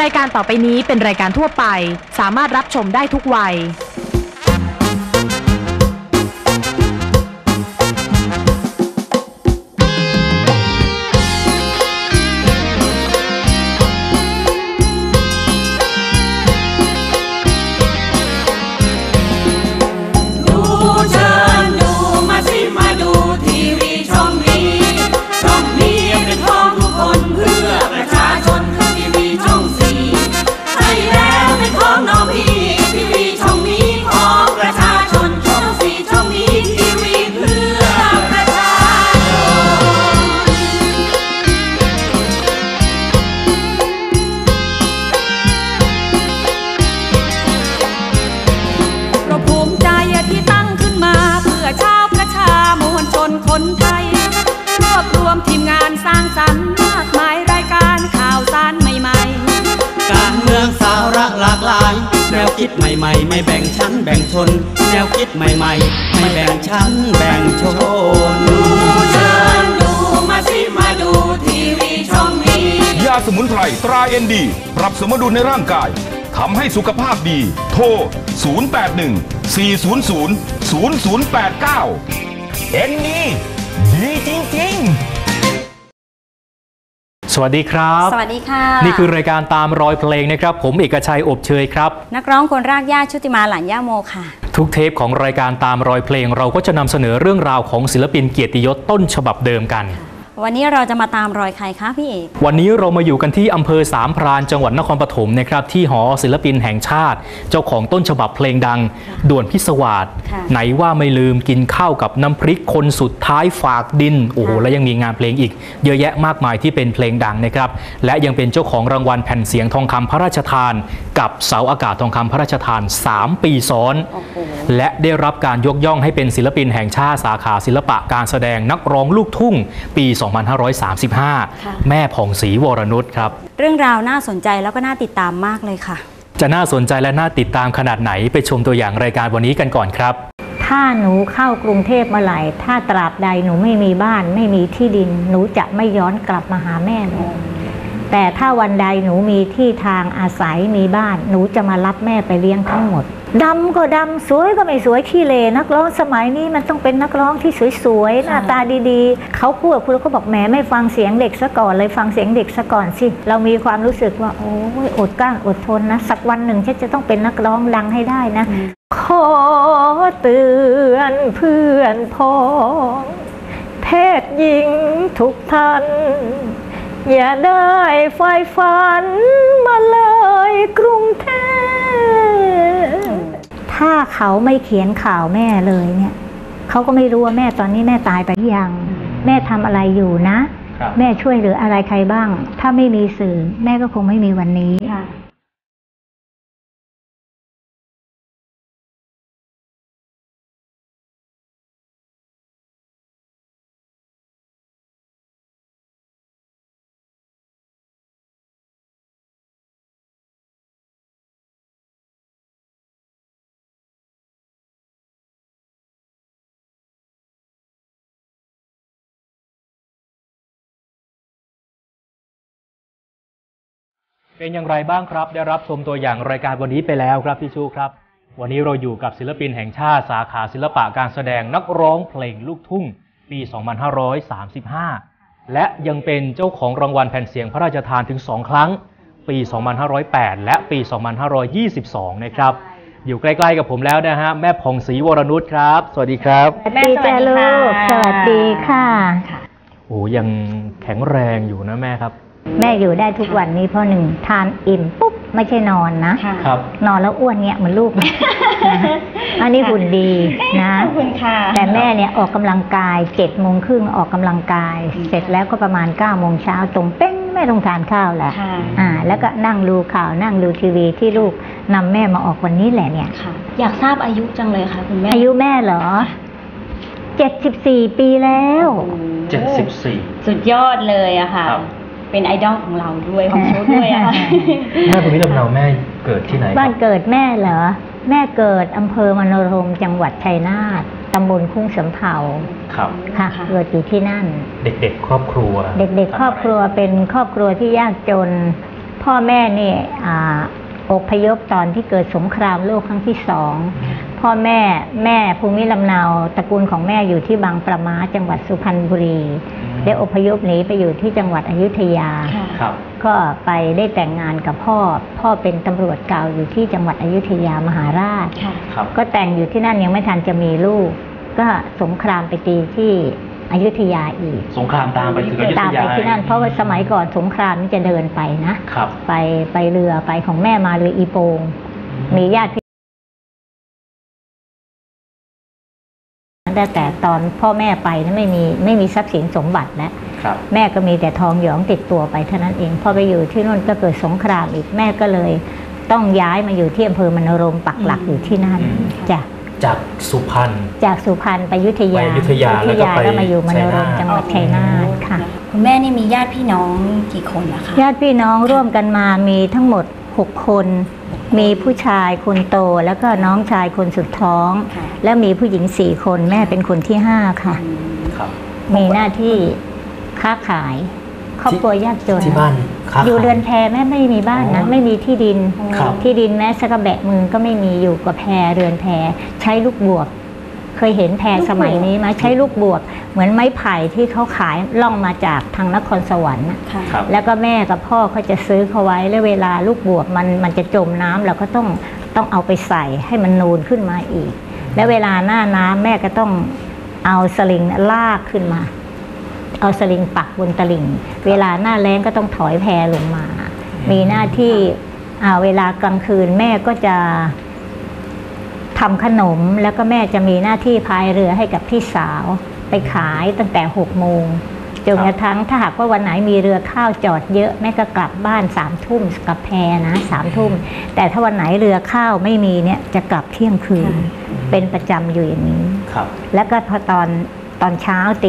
ายการต่อไปนี้เป็นรายการทั่วไปสามารถรับชมได้ทุกวัยแนวคิดใหม่ๆไม่แบ่งชั้นแบ่งชนแนวคิดใหม่ๆไม่แบ่งชั้นแบ่งชนดูเชิญดูมาสิมาดูทีวีช่องนี้ยาสมุนไพรตราNDปรับสมดุลในร่างกายทำให้สุขภาพดีโทร0814000089NDดีจริงๆสวัสดีครับสวัสดีค่ะนี่คือรายการตามรอยเพลงนะครับผมเอกชัยอบเชยครับนักร้องคนรากหญ้าชุติมาหลานย่าโมค่ะทุกเทปของรายการตามรอยเพลงเราก็จะนำเสนอเรื่องราวของศิลปินเกียรติยศต้นฉบับเดิมกันวันนี้เราจะมาตามรอยใครคะพี่เอกวันนี้เรามาอยู่กันที่อำเภอสามพรานจังหวัดนครปฐมนะครับที่หอศิลปินแห่งชาติเจ้าของต้นฉบับเพลงดังด่วนพิศวาสไหนว่าไม่ลืมกินข้าวกับน้ำพริกคนสุดท้ายฝากดินโอ้โหและยังมีงานเพลงอีกเยอะแยะมากมายที่เป็นเพลงดังนะครับและยังเป็นเจ้าของรางวัลแผ่นเสียงทองคำพระราชทานกับเสาอากาศทองคำพระราชทาน3 ปีซ้อนและได้รับการยกย่องให้เป็นศิลปินแห่งชาติสาขาศิลปะการแสดงนักร้องลูกทุ่งปี 2535 แม่ผ่องศรีวรนุชครับเรื่องราวน่าสนใจแล้วก็น่าติดตามมากเลยค่ะจะน่าสนใจและน่าติดตามขนาดไหนไปชมตัวอย่างรายการวันนี้กันก่อนครับถ้าหนูเข้ากรุงเทพเมื่อไหร่ถ้าตราบใดหนูไม่มีบ้านไม่มีที่ดินหนูจะไม่ย้อนกลับมาหาแม่เลยแต่ถ้าวันใดหนูมีที่ทางอาศัยมีบ้านหนูจะมารับแม่ไปเลี้ยงทั้งหมดดำก็ดำสวยก็ไม่สวยขี้เลนักร้องสมัยนี้มันต้องเป็นนักร้องที่สวยๆหน้าตาดีๆเขาพูดแล้วก็บอกแหมไม่ฟังเสียงเด็กซะก่อนเลยฟังเสียงเด็กซะก่อนสิเรามีความรู้สึกว่าโอ้ยอดกลั้นอดทนนะสักวันหนึ่งฉันจะต้องเป็นนักร้องดังให้ได้นะขอเตือนเพื่อนพ้องเพศหญิงทุกท่านอย่าได้ไฟฝันมาเลยกรุงเทพถ้าเขาไม่เขียนข่าวแม่เลยเนี่ยเขาก็ไม่รู้ว่าแม่ตอนนี้แม่ตายไปยังแม่ทำอะไรอยู่นะแม่ช่วยเหลืออะไรใครบ้างถ้าไม่มีสื่อแม่ก็คงไม่มีวันนี้เป็นอย่างไรบ้างครับได้รับชมตัวอย่างรายการวันนี้ไปแล้วครับพี่ชูครับวันนี้เราอยู่กับศิลปินแห่งชาติสาขาศิลปะการแสดงนักร้องเพลงลูกทุ่งปี 2535 และยังเป็นเจ้าของรางวัลแผ่นเสียงพระราชทานถึง2 ครั้งปี 2508 และปี 2522 นะครับอยู่ใกล้ๆกับผมแล้วนะฮะแม่ผ่องศรีวรนุชครับสวัสดีครับสวัสดีจ้าลูกสวัสดีค่ะโอ้ยังแข็งแรงอยู่นะแม่ครับแม่อยู่ได้ทุกวันนี้เพราะหนึ่งทานอิ่มปุ๊บไม่ใช่นอนนะครับนอนแล้วอ้วนเงี้ยเหมือนลูกนะอันนี้หุ่นดีนะแต่แม่เนี่ยออกกำลังกาย7 โมงครึ่งออกกำลังกายเสร็จแล้วก็ประมาณ9 โมงเช้าตรงเป้งแม่ต้องทานข้าวแหละแล้วก็นั่งดูข่าวนั่งดูทีวีที่ลูกนำแม่มาออกวันนี้แหละเนี่ยอยากทราบอายุจังเลยค่ะคุณแม่อายุแม่เหรอ74 ปีแล้ว 74 สุดยอดเลยอะค่ะเป็นไอดอลของเราด้วยของโชว์ด้วยอะแม่ภูมิลำเนาแม่เกิดที่ไหนบ้านเกิดแม่เหรอแม่เกิดอำเภอมโนรมจังหวัดชัยนาทตำบลคุ้งสำเภาครับค่ะเกิดอยู่ที่นั่นเด็กๆครอบครัวเด็กๆครอบครัวเป็นครอบครัวที่ยากจนพพ่อแม่นี่อพยพตอนที่เกิดสงครามโลกครั้งที่2พ่อแม่ภูมิลำเนาตระกูลของแม่อยู่ที่บางประมาจังหวัดสุพรรณบุรีได้อพยพหนีไปอยู่ที่จังหวัดอยุธยาก็ไปได้แต่งงานกับพ่อเป็นตำรวจเก่าอยู่ที่จังหวัดอยุธยามหาราชก็แต่งอยู่ที่นั่นยังไม่ทันจะมีลูกก็สงครามไปตีที่อยุธยาอีกสงครามตามไปถึงอยุธยาตามไปที่นั่นเพราะว่าสมัยก่อนสงครามนี่จะเดินไปนะไปเรือไปของแม่มาเรืออีโปงมีญาติแต่ตอนพ่อแม่ไปนี่ไม่มีทรัพย์สินสมบัติแล้วแม่ก็มีแต่ทองหยองติดตัวไปเท่านั้นเองพอไปอยู่ที่นู่นก็เกิดสงครามอีกแม่ก็เลยต้องย้ายมาอยู่ที่อำเภอมโนรมปักหลักอยู่ที่นั่นจ้ะจากสุพรรณไปอยุธยาแล้วมาอยู่มโนรมจังหวัดชัยนาทค่ะคุณแม่นี่มีญาติพี่น้องกี่คนนะคะญาติพี่น้องร่วมกันมามีทั้งหมด6 คนมีผู้ชายคนโตแล้วก็น้องชายคนสุดท้องและมีผู้หญิง4 คนแม่เป็นคนที่5ค่ะมีหน้าที่ค้าขายครอบครัวยากจนที่บ้านอยู่เรือนแพแม่ไม่มีบ้านนะไม่มีที่ดินแม้สักกระแบะมือก็ไม่มีอยู่กับแพเรือนแพใช้ลูกบวบเคยเห็นแพสมัยนี้ไหมใช้ลูกบวบเหมือนไม้ไผ่ที่เขาขายล่องมาจากทางนครสวรรค์แล้วก็แม่กับพ่อเขาจะซื้อเขาไว้แล้วเวลาลูกบวบมันจะจมน้ำเราก็ต้องเอาไปใส่ให้มันนูนขึ้นมาอีกแล้วเวลาหน้าน้ำแม่ก็ต้องเอาสลิงลากขึ้นมาเอาสลิงปักบนตลิ่งเวลาหน้าแล้งก็ต้องถอยแพลงมามีหน้าที่เวลากลางคืนแม่ก็จะทำขนมแล้วก็แม่จะมีหน้าที่พายเรือให้กับพี่สาวไปขายตั้งแต่6 โมงจนกระทั่งถ้าหากว่าวันไหนมีเรือข้าวจอดเยอะแม่ก็กลับบ้าน3 ทุ่มกับแพนะ3 ทุ่มแต่ถ้าวันไหนเรือข้าวไม่มีเนี่ยจะกลับเที่ยงคืนเป็นประจำอยู่อย่างนี้แล้วก็พอตอนเช้าตี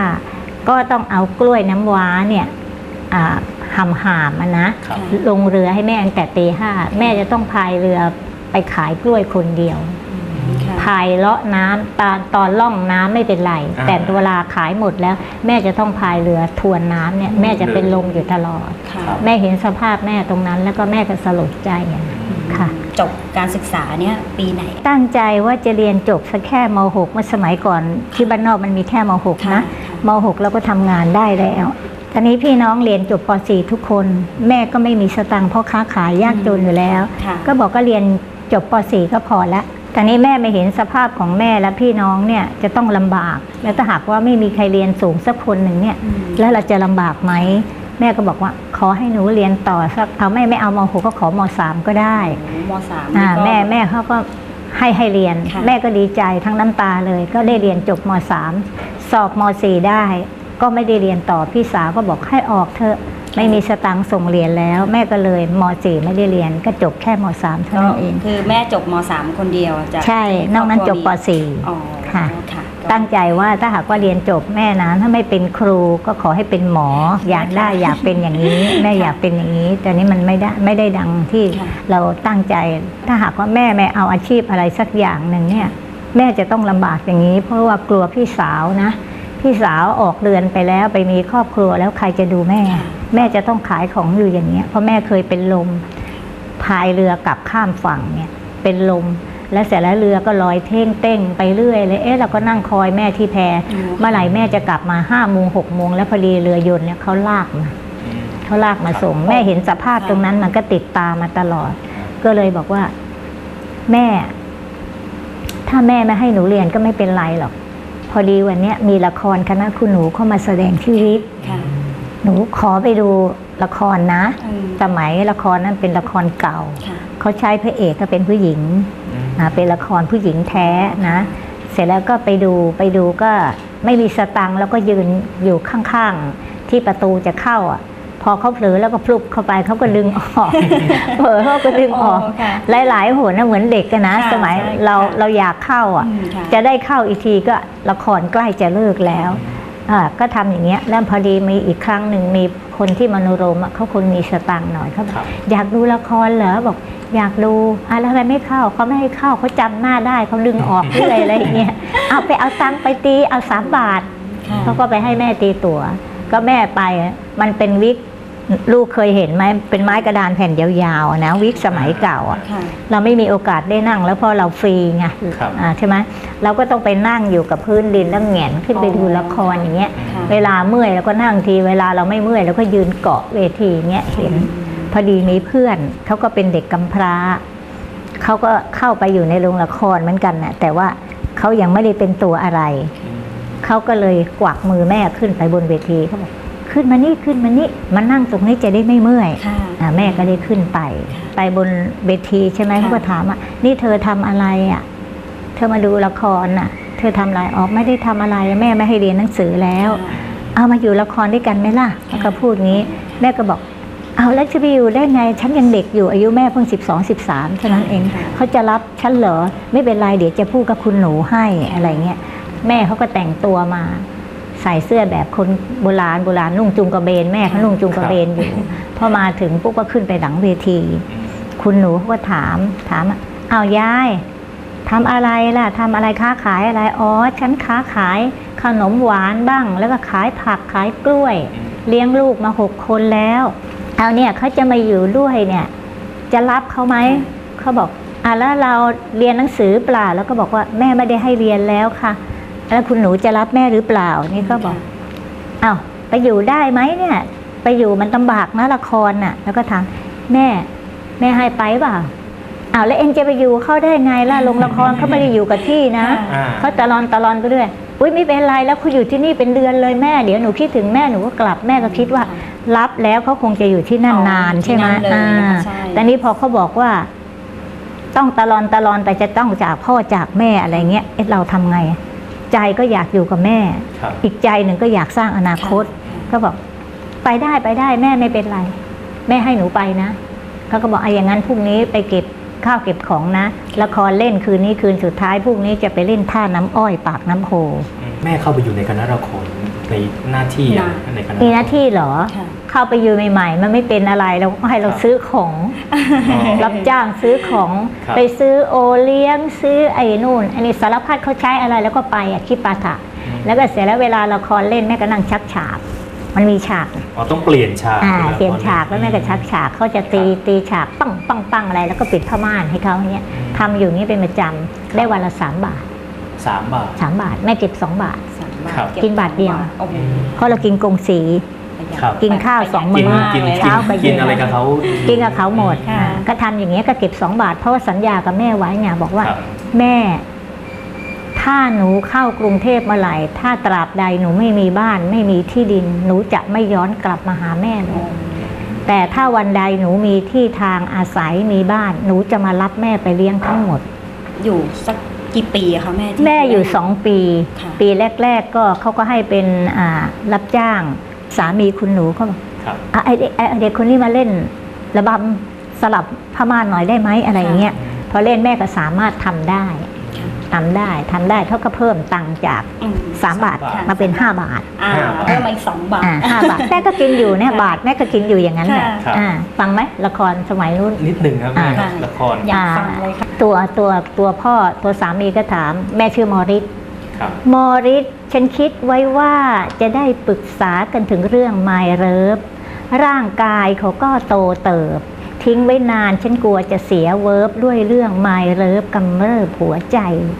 5ก็ต้องเอากล้วยน้ำว้าเนี่ยหามนะลงเรือให้แม่ตั้งแต่ตี 5แม่จะต้องพายเรือไปขายกล้วยคนเดียวพายเลาะน้ำตอนล่องน้ำไม่เป็นไรแต่เวลาขายหมดแล้วแม่จะต้องพายเรือทวนน้ำเนี่ยแม่จะเป็นลมอยู่ตลอดแม่เห็นสภาพแม่ตรงนั้นแล้วก็แม่ก็สลดใจค่ะจบการศึกษาเนี่ยปีไหนตั้งใจว่าจะเรียนจบสักแค่ม.6 เมื่อสมัยก่อนที่บ้านนอกมันมีแค่ม.6 นะม.6 แล้วก็ทำงานได้แล้วตอนนี้พี่น้องเรียนจบป.4 ทุกคนแม่ก็ไม่มีสตังค์เพราะค้าขายยากจนอยู่แล้วก็บอกก็เรียนจบป.4 ก็พอแล้วตอนนี้แม่ไม่เห็นสภาพของแม่และพี่น้องเนี่ยจะต้องลำบากแล้วถ้าหากว่าไม่มีใครเรียนสูงสักคนหนึ่งเนี่ยแล้วเราจะลำบากไหมแม่ก็บอกว่าขอให้หนูเรียนต่อสักเอาไม่เอาม.6 ก็ขอม.3 ก็ได้ม.3 แม่เขาก็ให้เรียนแม่ก็ดีใจทั้งน้ำตาเลยก็ได้เรียนจบม.3 สอบม.4 ได้ก็ไม่ได้เรียนต่อพี่สาวก็บอกให้ออกเถอะไม่มีสตังค์ส่งเรียนแล้วแม่ก็เลยม.4 ไม่ได้เรียนก็จบแค่ม.3 เท่านั้นเองคือแม่จบม.3 คนเดียวใช่นอกนั้นจบป.4 ค่ะตั้งใจว่าถ้าหากว่าเรียนจบแม่นะถ้าไม่เป็นครูก็ขอให้เป็นหมออยากเป็นอย่างนี้แม่อยากเป็นอย่างนี้แต่นี้มันไม่ได้ดังที่เราตั้งใจถ้าหากว่าแม่ไม่เอาอาชีพอะไรสักอย่างหนึ่งเนี่ยแม่จะต้องลำบากอย่างนี้เพราะว่ากลัวพี่สาวนะพี่สาวออกเรือนไปแล้วไปมีครอบครัวแล้วใครจะดูแม่จะต้องขายของอยู่อย่างเงี้ยเพราะแม่เคยเป็นลมพายเรือกลับข้ามฝั่งเนี่ยเป็นลมแล้วเสร็จแล้วเรือก็ลอยเท่งไปเรื่อยเลยเราก็นั่งคอยแม่ที่แพเมื่อไหร่แม่จะกลับมา5 โมง 6 โมงแล้วพอดีเรือยนต์เนี่ยเขาลากมาส่งแม่เห็นสภาพตรงนั้นมันก็ติดตามมาตลอดก็เลยบอกว่าแม่ถ้าแม่ไม่ให้หนูเรียนก็ไม่เป็นไรหรอกพอดีวันนี้มีละครคณะคุณหนูเข้ามาแสดงที่วิทย์หนูขอไปดูละครนะสมัยละครนั้นเป็นละครเก่าเขาใช้พระเอกก็เป็นผู้หญิงเป็นละครผู้หญิงแท้นะเสร็จแล้วก็ไปดูก็ไม่มีสตังค์แล้วก็ยืนอยู่ข้างๆที่ประตูจะเข้าพอเขาเผลอแล้วก็พลุบเข้าไปเขาก็ดึงออกเผลอเขาก็ดึงออกหลายๆหนนะเหมือนเด็กกันนะสมัยเราอยากเข้าจะได้เข้าอีกทีก็ละครใกล้จะเลิกแล้วก็ทำอย่างเงี้ยแล้วพอดีมีอีกครั้งหนึ่งมีคนที่มโนรมเขาคนมีสตังค์หน่อยเขาอยากดูละครเหรอบอกอยากดูแล้วทำไมไม่เข้าเขาไม่ให้เข้าเขาจำหน้าได้เขาดึงออกเรื่อยอะไรอย่างเงี้ยเอาไปเอาตังค์ไปตีเอา3 บาทเขาก็ไปให้แม่ตีตั๋วก็แม่ไปมันเป็นวิกลูกเคยเห็นไหมเป็นไม้กระดานแผ่นยาวๆนะวิกสมัยเก่าอ่ะค่ะเราไม่มีโอกาสได้นั่งแล้วเพราะเราฟรีไงครับใช่ไหมเราก็ต้องไปนั่งอยู่กับพื้นดินแล้วแหงนขึ้นไปดูละครอย่างเงี้ยค่ะเวลาเมื่อยเราก็นั่งทีเวลาเราไม่เมื่อยเราก็ยืนเกาะเวทีอย่างเงี้ยเห็นพอดีมีเพื่อนเขาก็เป็นเด็กกำพร้าเขาก็เข้าไปอยู่ในโรงละครเหมือนกันนะแต่ว่าเขายังไม่ได้เป็นตัวอะไรเขาก็เลยกวักมือแม่ขึ้นไปบนเวทีเขาบอกขึ้นมานี่ขึ้นมานี่มานั่งตรงนี้จะได้ไม่เมื่อยค่ะแม่ก็ได้ขึ้นไปบนเวทีใช่ไหมค่ะเขาก็ถามว่านี่เธอทำอะไรอ่ะเธอมาดูละครน่ะ เธอทำอะไรออกไม่ได้ทำอะไรแม่ไม่ให้เรียนหนังสือแล้ว เอามาอยู่ละครด้วยกันไหมล่ะแล้วก็พูดงี้แม่ก็บอกเอาแล้วจะไปอยู่ได้ไงฉันยังเด็กอยู่อายุแม่เพิ่ง12-13เท่านั้นเองเขาจะรับฉันเหรอไม่เป็นไรเดี๋ยวจะพูดกับคุณหนูให้อะไรเงี้ยแม่เขาก็แต่งตัวมาใส่เสื้อแบบคนโบราณนุ่งจุงกระเบนแม่เขานุ่งจุงกระเบนอยู่พอมาถึงปุ๊บก็ขึ้นไปหลังเวทีคุณหนูเขาก็ถามเอายายทำอะไรล่ะทำอะไรค้าขายอะไรอ๋อฉันค้าขายขนมหวานบ้างแล้วก็ขายผักขายกล้วยเลี้ยงลูกมา6 คนแล้วเอาเนี่ยเขาจะมาอยู่ด้วยเนี่ยจะรับเขาไหมเขาบอกแล้วเราเรียนหนังสือเปล่าแล้วก็บอกว่าแม่ไม่ได้ให้เรียนแล้วค่ะแล้วคุณหนูจะรับแม่หรือเปล่านี่ก็บอกอ้าวไปอยู่ได้ไหมเนี่ยไปอยู่มันลำบากนะละครน่ะแล้วก็ถามแม่ให้ไปเปล่าอ้าวแล้วเอ็งจะไปอยู่เข้าได้ไงล่ะโรงละครเขาไม่ได้อยู่กับที่นะเขาตะลอนไปเรื่อยอุ้ยไม่เป็นไรแล้วคุณอยู่ที่นี่เป็นเดือนเลยแม่เดี๋ยวหนูคิดถึงแม่หนูก็กลับแม่ก็คิดว่ารับแล้วเขาคงจะอยู่ที่นั่นนานใช่ไหมแต่นี้พอเขาบอกว่าต้องตะลอนไปจะต้องจากพ่อจากแม่อะไรเงี้ยเราทำไงใจก็อยากอยู่กับแม่อีกใจหนึ่งก็อยากสร้างอนาคตเขาบอกไปได้แม่ไม่เป็นไรแม่ให้หนูไปนะเขาก็บอกอย่างนั้นพรุ่งนี้ไปเก็บข้าวเก็บของนะละครเล่นคืนนี้คืนสุดท้ายพรุ่งนี้จะไปเล่นท่าน้ำอ้อยปากน้ำโพแม่เข้าไปอยู่ในคณะละครในหน้าที่ในคณะมีหน้าที่เหรอเข้าไปอยู่ใหม่ๆมันไม่เป็นอะไรเราก็ให้เราซื้อของรับจ้างซื้อของไปซื้อโอเลี้ยงซื้อไอ้นู่นอันนี้สารพัดเขาใช้อะไรแล้วก็ไปคิปาถะแล้วก็เสร็จแล้วเวลาละครเล่นแม่ก็นั่งชักฉากมันมีฉากต้องเปลี่ยนฉากเปลี่ยนฉากแล้วแม่ก็ชักฉากเขาจะตีฉากปังอะไรแล้วก็ปิดผ้าม่านให้เขาเนี้ยทำอยู่นี้เป็นประจำได้วันละ3 บาท3 บาทแม่เก็บ2 บาทกินบาทเดียวเพราะเรากินกงสีกินข้าว2 มื้อเช้ากับเย็นอะไรกับเขากินกับเขาหมดก็ทำอย่างเงี้ยก็เก็บ2 บาทเพราะว่าสัญญากับแม่ไว้ไงบอกว่าแม่ถ้าหนูเข้ากรุงเทพเมื่อไหร่ถ้าตราบใดหนูไม่มีบ้านไม่มีที่ดินหนูจะไม่ย้อนกลับมาหาแม่เลยแต่ถ้าวันใดหนูมีที่ทางอาศัยมีบ้านหนูจะมารับแม่ไปเลี้ยงทั้งหมดอยู่สักกี่ปีคะแม่อยู่2 ปีปีแรกๆก็เขาก็ให้เป็นรับจ้างสามีคุณหนูเขาบอกไอเด็กคนนี้มาเล่นระบำสลับผ้าม่านหน่อยได้ไหมอะไรเงี้ยพอเล่นแม่ก็สามารถทำได้เขาก็เพิ่มตังค์จาก3 บาทมาเป็น5 บาทเพิ่มมาอีก2 บาท 5 บาทแม่ก็กินอยู่เนี่ยบาทแม่ก็กินอยู่อย่างนั้นแหละฟังไหมละครสมัยนู้นนิดหนึ่งครับละครอยากฟังเลยค่ะตัวพ่อตัวสามีก็ถามแม่ชื่อมอริสฉันคิดไว้ว่าจะได้ปรึกษากันถึงเรื่องไมเลิฟร่างกายเขาก็โตเติบทิ้งไว้นานฉันกลัวจะเสียเวิร์บด้วยเรื่องไมเลิฟกำเริบหัวใจ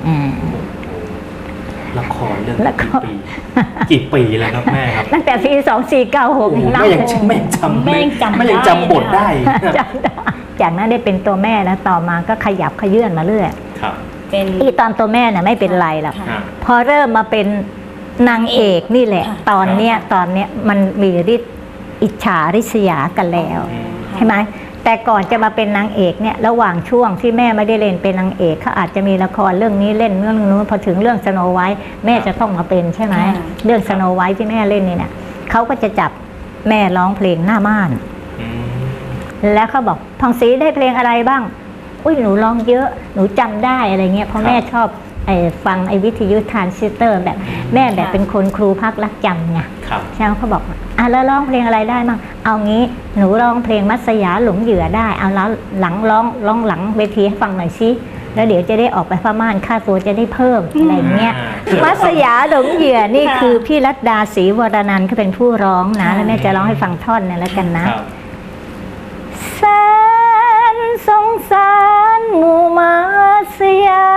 ละครเรื่องกี่ปีแล้วครับแม่ครับตั้งแต่ปี2496 แม่ยังจำบทได้จากนั้นได้เป็นตัวแม่แล้วต่อมาก็ขยับขยื่นมาเรื่อยเป็นตอนตัวแม่น่ะไม่เป็นไรหรอกพอเริ่มมาเป็นนางเอกนี่แหละตอนเนี้ยมันมีฤทธิ์อิจฉาริษยากันแล้วใช่ไหมแต่ก่อนจะมาเป็นนางเอกเนี่ยระหว่างช่วงที่แม่ไม่ได้เล่นเป็นนางเอกเขาอาจจะมีละครเรื่องนี้เล่นเรื่องนู้นพอถึงเรื่องสโนไวท์แม่จะต้องมาเป็นใช่ไหมเรื่องสโนไวท์ที่แม่เล่นนี่เนี่ยเขาก็จะจับแม่ร้องเพลงหน้าม่านแล้วเขาบอกทองศรีได้เพลงอะไรบ้างอุ้ยหนูร้องเยอะหนูจำได้อะไรเงี้ยเพราะแม่ชอบฟังวิทยุทรานซิสเตอร์แบบแม่แบบเป็นคนครูพักรักจำไงใช่ไหมเขาบอกแล้วร้องเพลงอะไรได้บ้างเอางี้หนูร้องเพลงมัสยาหลงเหยื่อได้เอาแล้วหลังร้องหลังเวทีให้ฟังหน่อยสิแล้วเดี๋ยวจะได้ออกไปพม่านค่าตัวจะได้เพิ่มอะไรเงี้ยมัสยาหลงเหยื่อนี่คือพี่รัตดาศรีวรนันท์เขาเป็นผู้ร้องนะแล้วแม่จะร้องให้ฟังท่อนนึงแล้วกันนะแสนสงสารหมู่มัสยา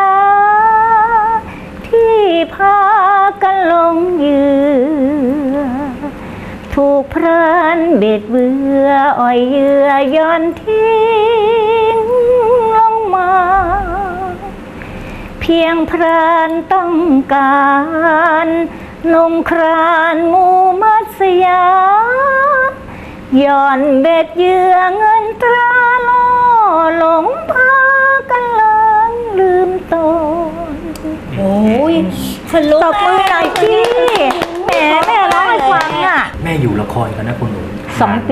ที่พากันลงเหยื่อถูกพรานเบ็ดเบื่ออ่อยเหยื่อย้อนทิ้งลงมาเพียงพรานต้องการนงครานหมู่มัสยาย้อนเบ็ดเหยื่อเงินตราล่อหลงพากันลืมตนโอ้ยฉันรู้ตบมือหน่อยสิแม่ร้องให้ฟังอ่ะแม่อยู่ละครกันนะคุณหนู 2 ปี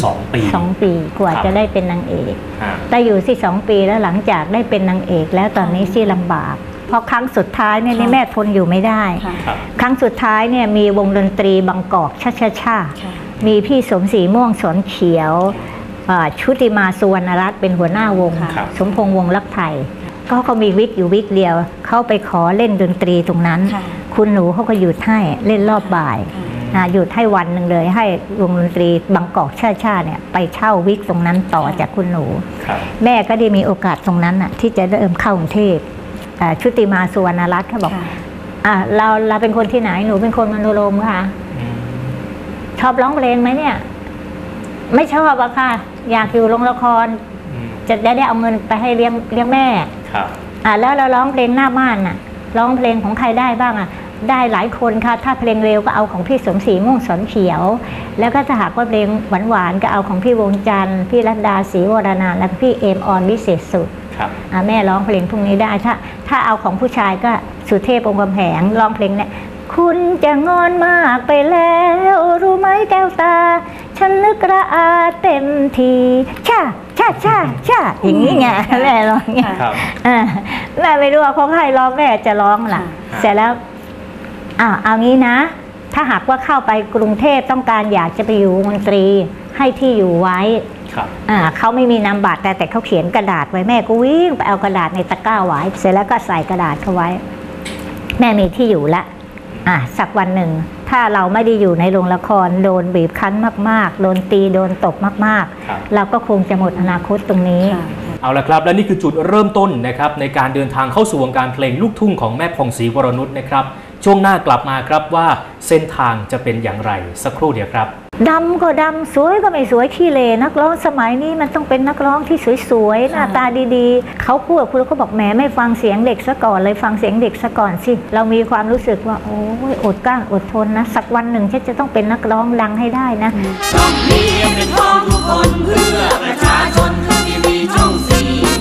2 ปีกว่าจะได้เป็นนางเอกแต่อยู่ที่2 ปีแล้วหลังจากได้เป็นนางเอกแล้วตอนนี้ที่ลำบากเพราะครั้งสุดท้ายเนี่ยแม่ทนอยู่ไม่ได้ครั้งสุดท้ายเนี่ยมีวงดนตรีบางกอกช่ามีพี่สมศรีม่วงสนเขียวชุติมาสุวรรณรัตน์เป็นหัวหน้าวงสมพงษ์วงศ์ลักไทยก็เขามีวิกอยู่วิกเดียวเข้าไปขอเล่นดนตรีตรงนั้นคุณหนูเขาก็หยุดให้เล่นรอบบ่ายหยุดให้วันหนึ่งเลยให้วงดนตรีบางกอกช่าเนี่ยไปเช่าวิกตรงนั้นต่อจากคุณหนูแม่ก็ได้มีโอกาสตรงนั้นที่จะเริ่มเข้ากรุงเทพชุติมาสุวรรณรัตน์เขาบอกเราเป็นคนที่ไหนหนูเป็นคนมโนรมค่ะชอบร้องเพลงไหมเนี่ยไม่ชอบอะค่ะอยากอยู่โรงละครจะได้เอาเงินไปให้เลี้ยงแม่แล้วเราร้องเพลงหน้าบ้านร้องเพลงของใครได้บ้างได้หลายคนค่ะถ้าเพลงเร็วก็เอาของพี่สมศรีม่วงสนเขียวแล้วก็ถ้าหากว่าเพลงหวานๆก็เอาของพี่วงจันทร์พี่รัตดาศรีวรนันท์และพี่เอมออนวิเศษสุดแม่ร้องเพลงพวกนี้ได้ถ้าเอาของผู้ชายก็สุเทพวงศ์กำแหงร้องเพลงเนี่ยคุณจะงอนมากไปแล้วรู้ไหมแก้วตาฉันนึกระอาเต็มทีช่าอย่างนี้ไงแม่ร้องไงแม่ไม่รู้ว่าเขาให้ร้องแม่จะร้องล่ะเสร็จแล้วเอางี้นะถ้าหากว่าเข้าไปกรุงเทพต้องการอยากจะไปอยู่วงดนตรีให้ที่อยู่ไว้เขาไม่มีนามบัตรแต่เขาเขียนกระดาษไว้แม่ก็วิ่งไปเอากระดาษในตะกร้าไว้เสร็จแล้วก็ใส่กระดาษเข้าไว้แม่มีที่อยู่ละสักวันหนึ่งถ้าเราไม่ได้อยู่ในโรงละครโดนบีบคั้นมากๆโดนตีโดนตบมากๆเราก็คงจะหมดอนาคตตรงนี้เอาละครับและนี่คือจุดเริ่มต้นนะครับในการเดินทางเข้าสู่วงการเพลงลูกทุ่งของแม่ผ่องศรีวรนุชนะครับช่วงหน้ากลับมาครับว่าเส้นทางจะเป็นอย่างไรสักครู่เดียวครับดำก็ดำสวยก็ไม่สวยขี้เลนักร้องสมัยนี้มันต้องเป็นนักร้องที่สวยๆหน้าตาดีๆเขาพูดกับคุณแล้วก็บอกแหมไม่ฟังเสียงเด็กซะก่อนเลยฟังเสียงเด็กซะก่อนสิเรามีความรู้สึกว่าโอ้ยอดกลั้นอดทนนะสักวันหนึ่งฉันจะต้องเป็นนักร้องดังให้ได้นะต้องเพียงเป็นพ้องทุกคนเพื่อประชาชนที่มีช่องสี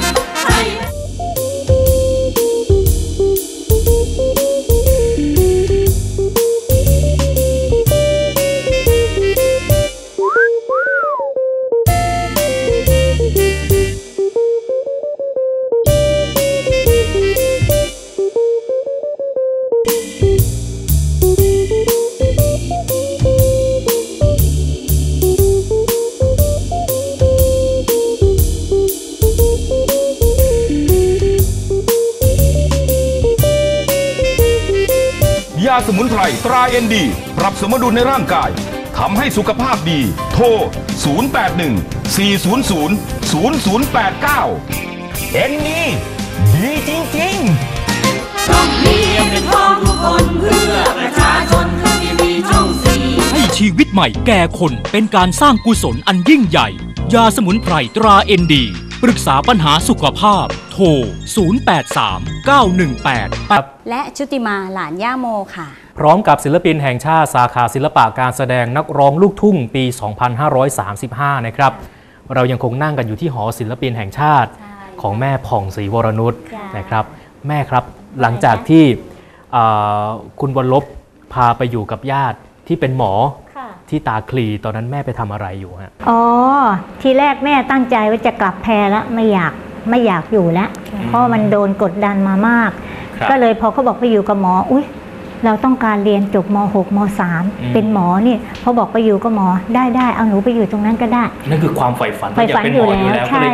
ยาสมุนไพรตราเอ็นดีปรับสมดุลในร่างกายทำให้สุขภาพดีโทร 0814000089 เอ็นนี่ดีจริงๆต้องเพียงเป็นพ้องทุกคนเพื่อประชาชนที่มีช่องสีให้ชีวิตใหม่แก่คนเป็นการสร้างกุศลอันยิ่งใหญ่ยาสมุนไพรตราเอ็นดีปรึกษาปัญหาสุขภาพโทร 083918 และชุติมาหลานย่าโมค่ะพร้อมกับศิลปินแห่งชาติสาขาศิลปะการแสดงนักร้องลูกทุ่งปี 2535 นะครับเรายังคงนั่งกันอยู่ที่หอศิลปินแห่งชาติของแม่ผ่องศรีวรนุชนะครับแม่ครับหลังจากที่คุณวรลบพาไปอยู่กับญาติที่เป็นหมอที่ตาคลีตอนนั้นแม่ไปทำอะไรอยู่ฮะทีแรกแม่ตั้งใจว่าจะกลับแพรแล้วไม่อยากอยู่แล้วเพราะมันโดนกดดันมามากก็เลยพอเขาบอกไปอยู่กับหมออุ๊ยเราต้องการเรียนจบม.6 ม.3 เป็นหมอนี่พอบอกไปอยู่กับหมอได้เอาหนูไปอยู่ตรงนั้นก็ได้นั่นคือความใฝ่ฝันอยากเป็นหมออยู่แล้วใช่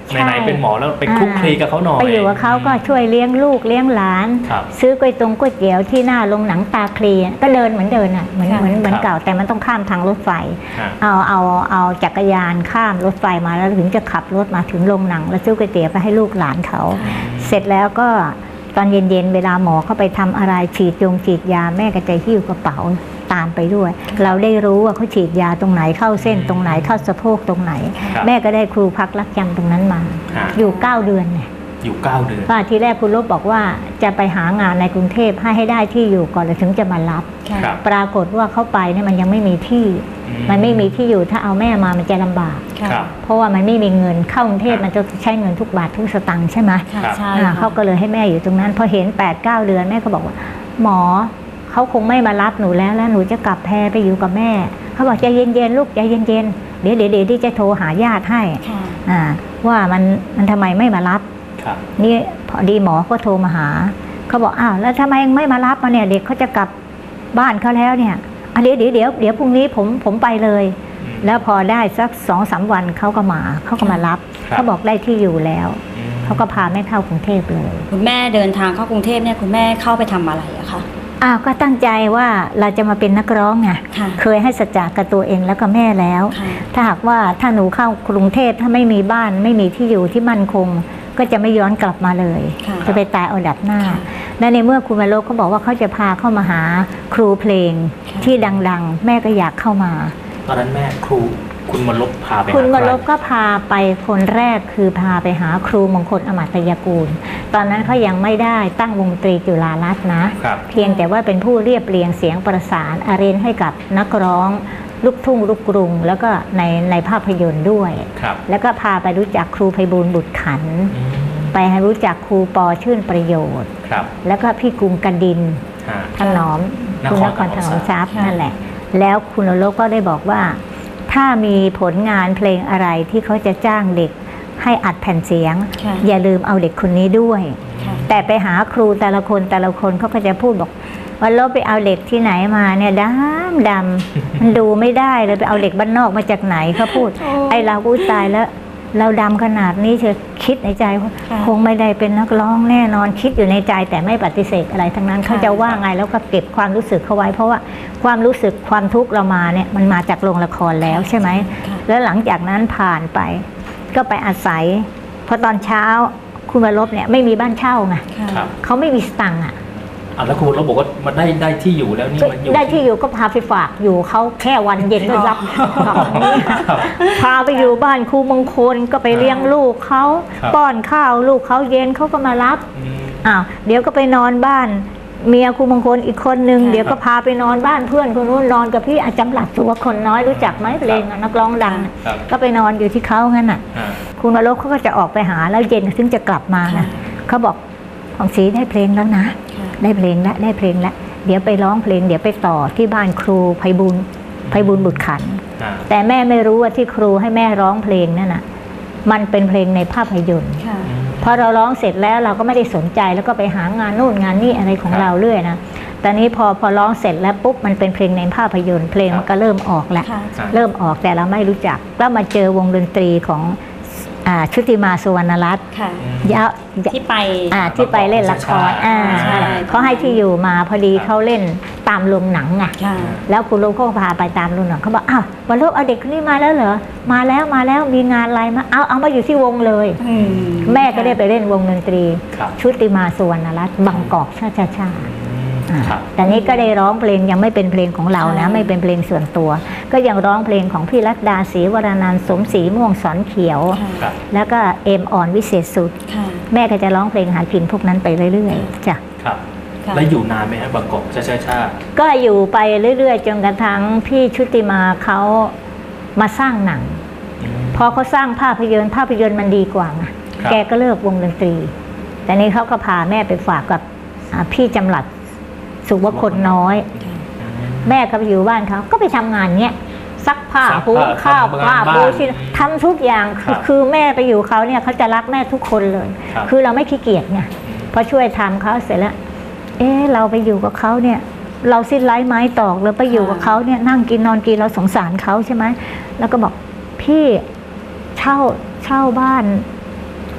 ไหนๆเป็นหมอแล้วไปคลุกคลีกับเขาหน่อยไปอยู่กับเขาก็ช่วยเลี้ยงลูกเลี้ยงหลาน ซื้อก๋วยเตี๋ยวที่หน้าโรงหนังตาคลีก็เดินเหมือนเดินอ่ะเหมือนเก่าแต่มันต้องข้ามทางรถไฟเอาจักรยานข้ามรถไฟมาแล้วถึงจะขับรถมาถึงโรงหนังแล้วซื้อก๋วยเตี๋ยวไปให้ลูกหลานเขาเสร็จแล้วก็ตอนเย็นๆเวลาหมอเข้าไปทำอะไรฉีดยาแม่ก็จะหิ้วกระเป๋าตามไปด้วยเราได้รู้ว่าเขาฉีดยาตรงไหนเข้าเส้นตรงไหนเข้าสะโพกตรงไหนแม่ก็ได้ครูพักรักจำตรงนั้นมาอยู่9 เดือนเนี่ยอยู่9 เดือนก็ทีแรกคุณลบบอกว่าจะไปหางานในกรุงเทพให้ได้ที่อยู่ก่อนแล้วถึงจะมารับปรากฏว่าเขาไปเนี่ยมันยังไม่มีที่มันไม่มีที่อยู่ถ้าเอาแม่มามันจะลำบากเพราะว่ามันไม่มีเงินเข้ากรุงเทพมันจะใช้เงินทุกบาททุกสตางค์ใช่ไหมเขาก็เลยให้แม่อยู่ตรงนั้นพอเห็น8-9 เดือนแม่ก็บอกว่าหมอเขาคงไม่มารับหนูแล้วหนูจะกลับแพรไปอยู่กับแม่เขาบอกใจเย็นๆลูกใจเย็นๆเดี๋ยวที่จะโทรหาญาติให้ว่ามันทำไมไม่มารับนี่พอดีหมอก็โทรมาหาเขาบอกอ้าวแล้วทำไมไม่มารับมาเนี่ยเด็กเขาจะกลับบ้านเขาแล้วเนี่ยเดี๋ยวพรุ่งนี้ผมไปเลยแล้วพอได้สัก2-3 วันเขาก็มารับเขาบอกได้ที่อยู่แล้วเขาก็พาแม่เข้ากรุงเทพเลยคุณแม่เดินทางเข้ากรุงเทพเนี่ยคุณแม่เข้าไปทำอะไรอะคะก็ตั้งใจว่าเราจะมาเป็นนักร้องไงเคยให้สัจจะกับตัวเองแล้วก็แม่แล้วถ้าหากว่าถ้าหนูเข้ากรุงเทพถ้าไม่มีบ้านไม่มีที่อยู่ที่มั่นคงก็จะไม่ย้อนกลับมาเลยจะไปตายเอาดับหน้าและในเมื่อคุณมาโลกเขาบอกว่าเขาจะพาเข้ามาหาครูเพลงที่ดังๆแม่ก็อยากเข้ามาตอนนั้นแม่ครูคุณมลบพาไปคุณมลบก็พาไปคนแรกคือพาไปหาครูมงคลอมตยกูลตอนนั้นเขายังไม่ได้ตั้งวงดนตรีจุฬารัตน์นะเพียงแต่ว่าเป็นผู้เรียบเรียงเสียงประสานอาเรนให้กับนักร้องลูกทุ่งลูกกรุงแล้วก็ในภาพยนตร์ด้วยแล้วก็พาไปรู้จักครูไพบูลย์บุตรขันไปให้รู้จักครูปอชื่นประโยชน์แล้วก็พี่กรุงกันดินถนอมคุณนครถนอมทรัพย์นั่นแหละแล้วคุณโลกก็ได้บอกว่าถ้ามีผลงานเพลงอะไรที่เขาจะจ้างเด็กให้อัดแผ่นเสียงอย่าลืมเอาเด็กคนนี้ด้วยแต่ไปหาครูแต่ละคนเขาก็จะพูดบอกว่าเราไปเอาเด็กที่ไหนมาเนี่ยดำมันดูไม่ได้เลยไปเอาเด็กบ้านนอกมาจากไหนเขาพูดไอ้เราตายแล้วเราดำขนาดนี้เธอคิดในใจว่าคงไม่ได้เป็นนักร้องแน่นอนคิดอยู่ในใจแต่ไม่ปฏิเสธอะไรทั้งนั้นเขาจะว่าไงแล้วก็เก็บความรู้สึกเขาไว้เพราะว่าความรู้สึกความทุกข์เรามาเนี่ยมันมาจากโรงละครแล้วใช่ไหมแล้วหลังจากนั้นผ่านไปก็ไปอาศัยพอตอนเช้าคุณวรบเนี่ยไม่มีบ้านเช่าไงเขาไม่มีสตังค์แล้วคุณเราบอกว่ามันได้ที่อยู่แล้วนี่มันอยู่ได้ที่อยู่ก็พาไปฝากอยู่เขาแค่วันเย็นก็รับพาไปอยู่บ้านครูมงคลก็ไปเลี้ยงลูกเขาป้อนข้าวลูกเขาเย็นเขาก็มารับเดี๋ยวก็ไปนอนบ้านเมียครูมงคลอีกคนนึงเดี๋ยวก็พาไปนอนบ้านเพื่อนคนนู้นนอนกับพี่อาจำหลัดตัวคนน้อยรู้จักไหมเพลงนักร้องดังก็ไปนอนอยู่ที่เขางั้นน่ะคุณวรบเขาก็จะออกไปหาแล้วเย็นถึงจะกลับมานะเขาบอกของศรีได้เพลงแล้วนะได้เพลงแล้วเดี๋ยวไปร้องเพลงเดี๋ยวไปต่อที่บ้านครูไพบูลย์บุตรขันแต่แม่ไม่รู้ว่าที่ครูให้แม่ร้องเพลงนั่นน่ะมันเป็นเพลงในภาพยนตร์พอเราร้องเสร็จแล้วเราก็ไม่ได้สนใจแล้วก็ไปหางานนู่นงานนี่อะไรของเราเรื่อยนะตอนนี้พอร้องเสร็จแล้วปุ๊บมันเป็นเพลงในภาพยนตร์เพลงมันก็เริ่มออกแล้วเริ่มออกแต่เราไม่รู้จักก็มาเจอวงดนตรีของชุติมาสุวรรณรัตน์ที่ไปเล่นละครเขาให้ที่อยู่มาพอดีเขาเล่นตามโรงหนังไงแล้วคุณลูกเขาพาไปตามโรงหนังเขาบอกวันลูกเอาเด็กคนนี้มาแล้วเหรอมาแล้วมีงานอะไรมาเอามาอยู่ที่วงเลยแม่ก็ได้ไปเล่นวงดนตรีชุติมาสุวรรณรัตน์บางกอกชาแต่นี้ก็ได้ร้องเพลงยังไม่เป็นเพลงของเรานะไม่เป็นเพลงส่วนตัวก็ยังร้องเพลงของพี่รัตดาศรีวรนันท์สมศรีม่วงสอนเขียวแล้วก็เอ็มอ่อนวิเศษสุดแม่ก็จะร้องเพลงหากินพวกนั้นไปเรื่อยๆจ้ะแล้วอยู่นานไหมฮะบางกอกชาก็อยู่ไปเรื่อยๆจนกระทั่งพี่ชุติมาเขามาสร้างหนังพอเขาสร้างภาพยนตร์มันดีกว่าไงแกก็เลิกวงดนตรีแต่นี้เขาก็พาแม่ไปฝากกับพี่จำหลัดสุวคนน้อยแม่ก็ไปอยู่บ้านเขาก็ไปทำงานเนี้ยซักผ้าหุงข้าวปูชิ้นทำทุกอย่างคือแม่ไปอยู่เขาเนี่ยเขาจะรักแม่ทุกคนเลยคือเราไม่ขี้เกียจไงพอช่วยทำเขาเสร็จแล้วเราไปอยู่กับเขาเนี่ยเราสิ้นไร้ไม้ตอกเลยไปอยู่กับเขาเนี่ยนั่งกินนอนกินเราสงสารเขาใช่ไหมแล้วก็บอกพี่เช่าบ้าน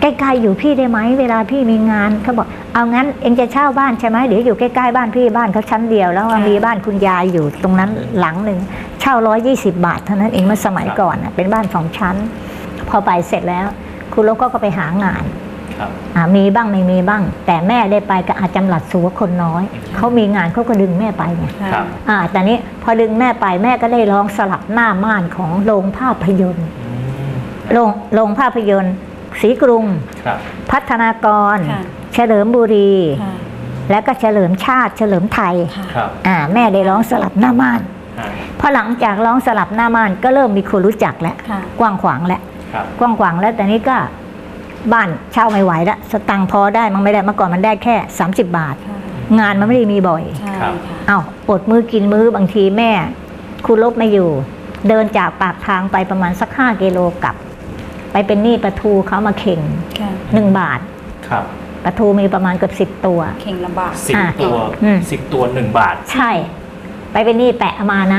กล้ๆอยู่พี่ได้ไหมเวลาพี่มีงานเขาบอกเอางั้นเองจะเช่าบ้านใช่ไหมเดี๋ยวอยู่ใกล้ๆบ้านพี่บ้านเขาชั้นเดียวแล้วมีบ้านคุณยายอยู่ตรงนั้นหลังหนึ่งเช่า120 บาทเท่านั้นเองเมื่อสมัยก่อนเป็นบ้าน2 ชั้นพอไปเสร็จแล้วคุณโลกก็ไปหางานมีบ้างไม่มีบ้างแต่แม่ได้ไปกับอาจำหลัดสัวคนน้อยเขามีงานเขาก็ดึงแม่ไปไงแต่นี้พอดึงแม่ไปแม่ก็ได้ร้องสลับหน้าม่านของโรงภาพยนตร์โรงภาพยนตร์ศรีกรุงพัฒนากรเฉลิมบุรีและก็เฉลิมชาติเฉลิมไทยแม่ได้ร้องสลับหน้าม่านพอหลังจากร้องสลับหน้าม่านก็เริ่มมีคนรู้จักแล้วกว้างขวางแล้วแต่นี้ก็บ้านเช่าไม่ไหวแล้วสตังค์พอได้มันไม่ได้เมื่อก่อนมันได้แค่30 บาทงานมันไม่ได้มีบ่อยอดมื้อกินมื้อบางทีแม่คุณลบไม่อยู่เดินจากปากทางไปประมาณสัก5 กิโลกลับไปเป็นหนี้ปลาทูเขามาเข่ง1 บาทปลาทูมีประมาณเกือบ10 ตัวเข่งละบาท 10 ตัว10 ตัว1 บาทใช่ไปเป็นหนี้แปะมานะ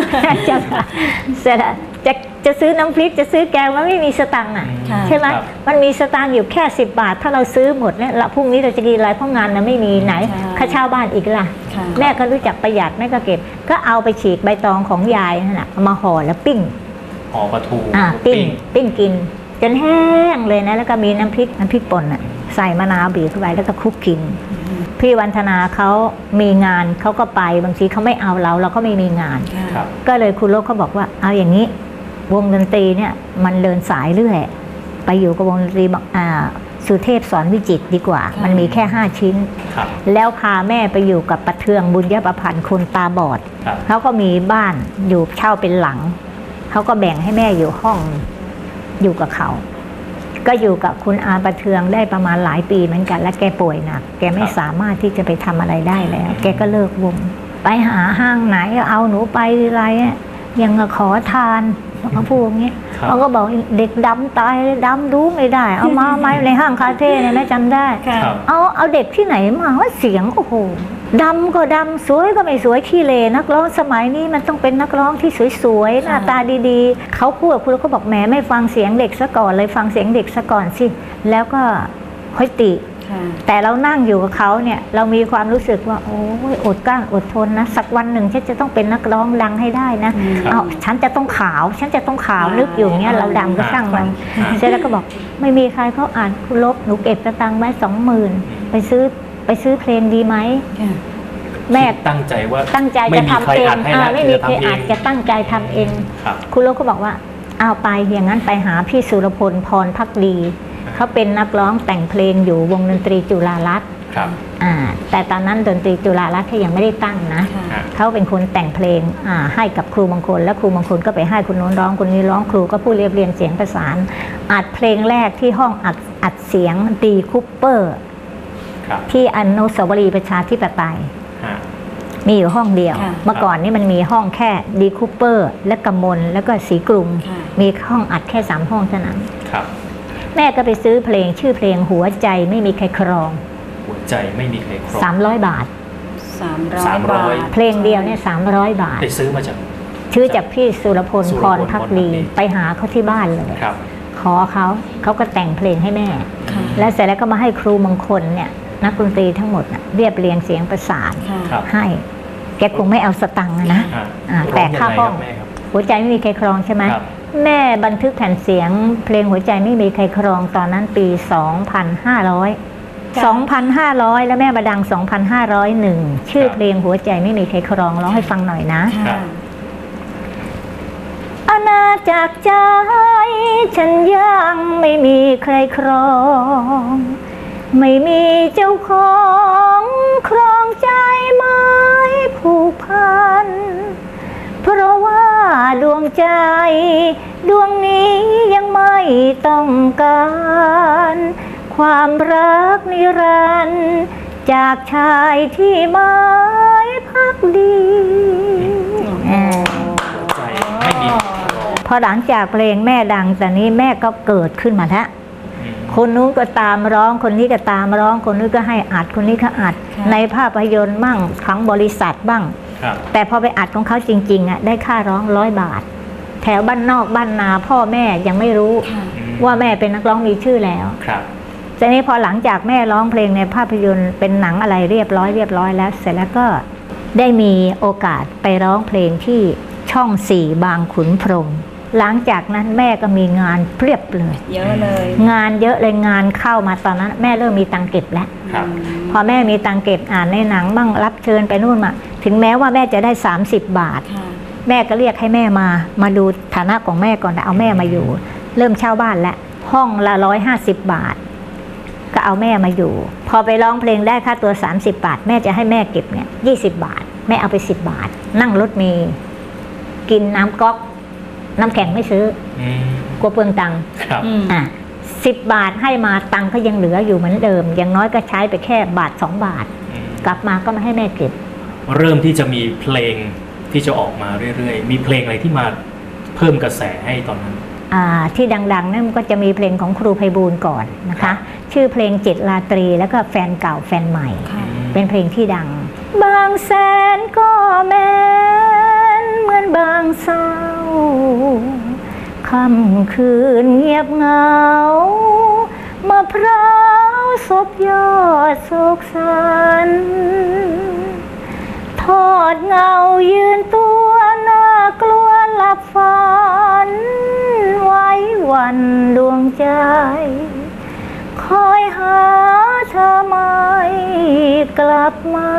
จะซื้อน้ำพริกจะซื้อแกงมันไม่มีสตังค์ใช่ไหมมันมีสตังค์อยู่แค่10 บาทถ้าเราซื้อหมดเนี่ยละพรุ่งนี้เราจะกินอะไรเพราะงานมันไม่มีไหนค่าเช่าบ้านอีกล่ะแม่ก็รู้จักประหยัดแม่ก็เก็บก็เอาไปฉีกใบตองของยายนั่นแหละมาห่อแล้วปิ้งห่อปลาทูปิ้งกินจนแห้งเลยนะแล้วก็มีน้ำพริกป่นใส่มะนาวบีบเข้าไปแล้วก็คลุกกินพี่วันธนาเขามีงานเขาก็ไปบางทีเขาไม่เอาเราก็ไม่มีงานก็เลยคุณโลกเขาบอกว่าเอาอย่างนี้วงดนตรีเนี่ยมันเดินสายเรื่อยไปอยู่กับวงดนตรีสุเทพสอนวิจิตรดีกว่ามันมีแค่5 ชิ้นแล้วพาแม่ไปอยู่กับประเทืองบุญยประพันธ์คนตาบอดเขาก็มีบ้านอยู่เช่าเป็นหลังเขาก็แบ่งให้แม่อยู่ห้องอยู่กับเขาก็อยู่กับคุณอาประเทืองได้ประมาณหลายปีเหมือนกันและแกป่วยหนักแกไม่สามารถที่จะไปทำอะไรได้แล้วแกก็เลิกวงไปหาห้างไหนเอาหนูไปอะไรยังขอทานเขาพูดอย่างนี้เขาก็บอกเด็กดำตายดำรู้ไม่ได้เอามาไหมในห้างคาเฟ่เนี่ยแม่จำได้เอาเด็กที่ไหนมาว่าเสียงโอ้โหดำก็ดำสวยก็ไม่สวยขี้เลนักร้องสมัยนี้มันต้องเป็นนักร้องที่สวยๆหน้าตาดีๆเขาพูดกับคุณแล้วก็บอกแหมไม่ฟังเสียงเด็กซะก่อนเลยฟังเสียงเด็กซะก่อนสิแล้วก็ค่อยติแต่เรานั่งอยู่กับเขาเนี่ยเรามีความรู้สึกว่าโอ้ยอดกลั้นอดทนนะสักวันหนึ่งฉันจะต้องเป็นนักร้องดังให้ได้นะเอาฉันจะต้องขาวนึกอยู่เงี้ยเราดำก็ช่างมันเสร็จแล้วก็บอกไม่มีใครเขาอ่านคุณลบหนูเก็บตังค์ไว้20,000ไปซื้อเพลงดีไหมแม่ตั้งใจว่าจะทำเองไม่มีใครอาจจะตั้งใจทำเองคุณลบก็บอกว่าเอาไปอย่างนั้นไปหาพี่สุรพลพรภักดีเขาเป็นนักร้องแต่งเพลงอยู่วงดนตรีจุฬารัตน์แต่ตอนนั้นดนตรีจุฬารัตน์เขายังไม่ได้ตั้งนะเขาเป็นคนแต่งเพลงให้กับครูมงคลและครูมงคลก็ไปให้คนโน้นร้องคนนี้ร้องครูก็ผู้เรียงเสียงประสานอัดเพลงแรกที่ห้องอัดเสียงดีคูเปอร์ที่อนุสาวรีย์ประชาธิปไตยมีอยู่ห้องเดียวเมื่อก่อนนี่มันมีห้องแค่ดีคูเปอร์และกมลแล้วก็ศรีกรุงมีห้องอัดแค่3 ห้องเท่านั้นแม่ก็ไปซื้อเพลงชื่อเพลงหัวใจไม่มีใครครองหัวใจไม่มีใครครอง 300 บาทเพลงเดียวเนี่ย300 บาทไปซื้อมาจากพี่สุรพลพรภักดีไปหาเขาที่บ้านเลยขอเขาก็แต่งเพลงให้แม่แล้วเสร็จแล้วก็มาให้ครูมงคลเนี่ยนักดนตรีทั้งหมดเรียบเรียงเสียงประสานให้แกคงไม่เอาสตังค์นะแต่ค่าห้องหัวใจไม่มีใครครองใช่ไหมแม่บันทึกแผ่นเสียงเพลงหัวใจไม่มีใครครองตอนนั้นปี 2,500 แล้วแม่มาดัง 2,501 ชื่อเพลงหัวใจไม่มีใครครองร้องให้ฟังหน่อยนะอาณาจักรใจฉันยังไม่มีใครครองไม่มีเจ้าของครองใจไม้ผูกพันเพราะว่าดวงใจดวงนี้ยังไม่ต้องการความรักนิรันดร์จากชายที่ไม้พักดีพอหลังจากเพลงแม่ดังแต่นี้แม่ก็เกิดขึ้นมาแล้วคนนู้นก็ตามร้องคนนี้ก็ตามร้องคนนู้นก็ให้อัดคนนี้ก็อัดในภาพยนตร์บ้างทั้งบริษัทบ้างแต่พอไปอัดของเขาจริงๆได้ค่าร้อง100 บาทแถวบ้านนอกบ้านนาพ่อแม่ยังไม่รู้ว่าแม่เป็นนักร้องมีชื่อแล้วครับทีนี้พอหลังจากแม่ร้องเพลงในภาพยนตร์เป็นหนังอะไรเรียบร้อยแล้วเสร็จแล้วก็ได้มีโอกาสไปร้องเพลงที่ช่อง4บางขุนพรหมหลังจากนั้นแม่ก็มีงานเพียบเลยเยอะเลยงานเยอะเลยงานเข้ามาตอนนั้นแม่เริ่มมีตังเก็บแล้วพอแม่มีตังเก็บในหนังบ้างรับเชิญไปนู่นมาถึงแม้ว่าแม่จะได้30 บาทแม่ก็เรียกให้แม่มาดูฐานะของแม่ก่อนแต่เอาแม่มาอยู่เริ่มเช่าบ้านแล้วห้องละ150 บาทก็เอาแม่มาอยู่พอไปร้องเพลงได้ค่าตัว30 บาทแม่จะให้แม่เก็บเนี่ย20 บาทแม่เอาไป10 บาทนั่งรถเมล์กินน้ำก๊อกน้ำแข็งไม่ซื้อกลัวเปลืองตังค์10 บาทให้มาตังค์ก็ยังเหลืออยู่เหมือนเดิมอย่างน้อยก็ใช้ไปแค่1 บาท 2 บาทกลับมาก็มาให้แม่เก็บเริ่มที่จะมีเพลงที่จะออกมาเรื่อยๆมีเพลงอะไรที่มาเพิ่มกระแสให้ตอนนั้นที่ดังๆนั่นก็จะมีเพลงของครูไพบูลย์ก่อนนะคะชื่อเพลง7 ราตรีแล้วก็แฟนเก่าแฟนใหม่เป็นเพลงที่ดังบางแสนก็แม้นเหมือนบางเศร้าค่ำคืนเงียบเหงามะพร้าวศพยอดโศกสันทอดเงายืนตัวน่ากลัวหลับฝันไว้วันดวงใจคอยหาเธอไม่กลับมา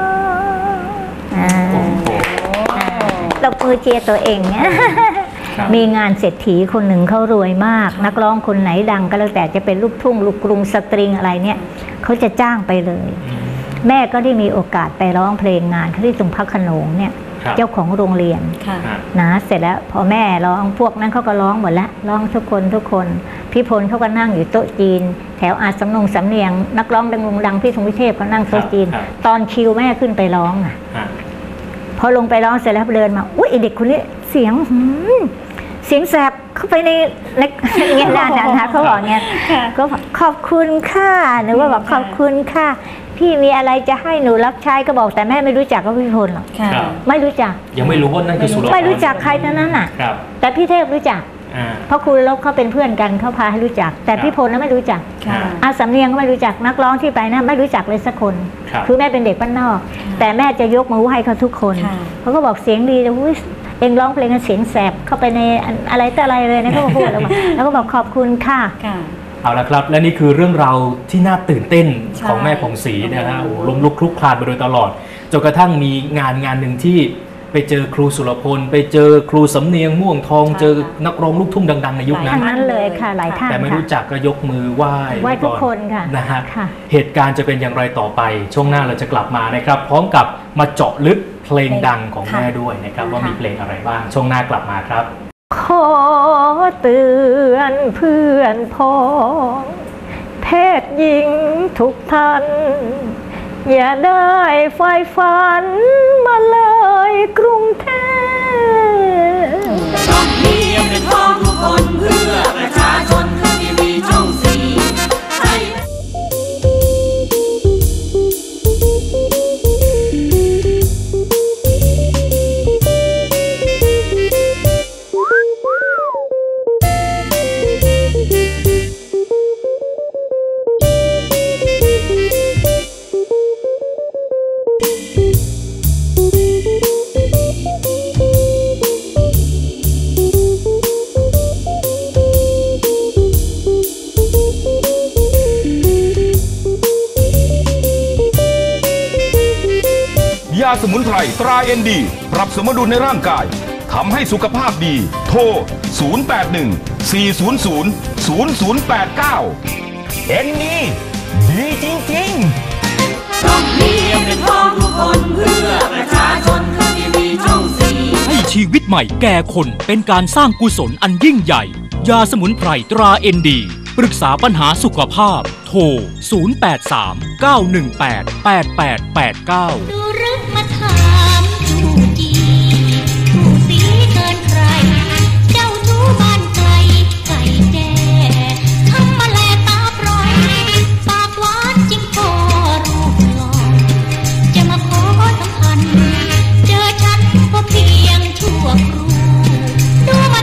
ตบมือเชียร์ตัวเองมีงานเศรษฐีคนหนึ่งเขารวยมากนักร้องคนไหนดังก็แล้วแต่จะเป็นลูกทุ่งลูกกรุงสตริงอะไรเนี่ยเขาจะจ้างไปเลยแม่ก็ได้มีโอกาสไปร้องเพลงงานที่ตรงพระโขนงเนี่ยเจ้าของโรงเรียนนะเสร็จแล้วพอแม่ร้องพวกนั้นเขาก็ร้องหมดแล้วร้องทุกคนพี่พลเขาก็นั่งอยู่โต๊ะจีนแถวอาสำนงสำเนียงนักร้องดังพี่ธงวิเทพก็นั่งโต๊ะจีนตอนคิวแม่ขึ้นไปร้องพอลงไปร้องเสร็จแล้วเดินมาอุ้ยเด็กคนนี้เสียงแสบเข้าไปในเงี้ยด้านนะคะเขาบอกเงี้ยก็ขอบคุณค่ะหนูว่าบอกขอบคุณค่ะพี่มีอะไรจะให้หนูรับใช้ก็บอกแต่แม่ไม่รู้จักก็พี่พลหรอกไม่รู้จักยังไม่รู้ว่านั่นคือสุรพลไม่รู้จักใครทั้งนั้นน่ะแต่พี่เทพรู้จักเพราะครูลบเขาเป็นเพื่อนกันเขาพาให้รู้จักแต่พี่พลนั้นไม่รู้จักอาสำเนียงก็ไม่รู้จักนักร้องที่ไปนะไม่รู้จักเลยสักคนคือแม่เป็นเด็กบ้านนอกแต่แม่จะยกมือไหว้เขาทุกคนเขาก็บอกเสียงดีเลยเองร้องเพลงเสียงแสบเข้าไปในอะไรแต่อะไรเลยนะเขาก็พูดแล้วก็บอกขอบคุณค่ะเอาละครับและนี่คือเรื่องราวที่น่าตื่นเต้นของแม่ผ่องศรีนะฮะล้มลุกคลุกคลานมาโดยตลอดจนกระทั่งมีงานหนึ่งที่ไปเจอครูสุรพลไปเจอครูสำเนียงม่วงทองเจอนักร้องลูกทุ่งดังๆในยุคนั้นเลยค่ะหลายท่านแต่ไม่รู้จักก็ยกมือไหว้ทุกคนค่ะนะฮะเหตุการณ์จะเป็นอย่างไรต่อไปช่วงหน้าเราจะกลับมานะครับพร้อมกับมาเจาะลึกเพลงดังของแม่ด้วยนะครับว่ามีเพลงอะไรบ้างช่วงหน้ากลับมาครับขอเตือนเพื่อนพ้องเพศหญิงทุกท่านอย่าได้ไฟฝันมาเลยกรุงเทพต้องเพียงเป็นพ้องทุกคนเพื่อประชาชนที่มีช่อง4 ยาสมุนไพรตราเอ็นดีปรับสมดุลในร่างกายทำให้สุขภาพดีโทร 0814000089 เอ็นดีดีจริงๆต้องเพียงเป็นพ้องทุกคนเพื่อประชาชนที่มีช่อง4 ให้ชีวิตใหม่แก่คนเป็นการสร้างกุศลอันยิ่งใหญ่ยาสมุนไพรตราเอ็นดีปรึกษาปัญหาสุขภาพโทร 0839188889 ดูรึกมาถามดูดีดูสีเกินใครเจ้าชู้บ้านไกลไก่แจ้ทำมาแลตาปล่อยปากหวานจริงพอรูปหล่อจะมาขอสัมพันธ์เจอฉันก็เพียงชั่วครู่ดูมา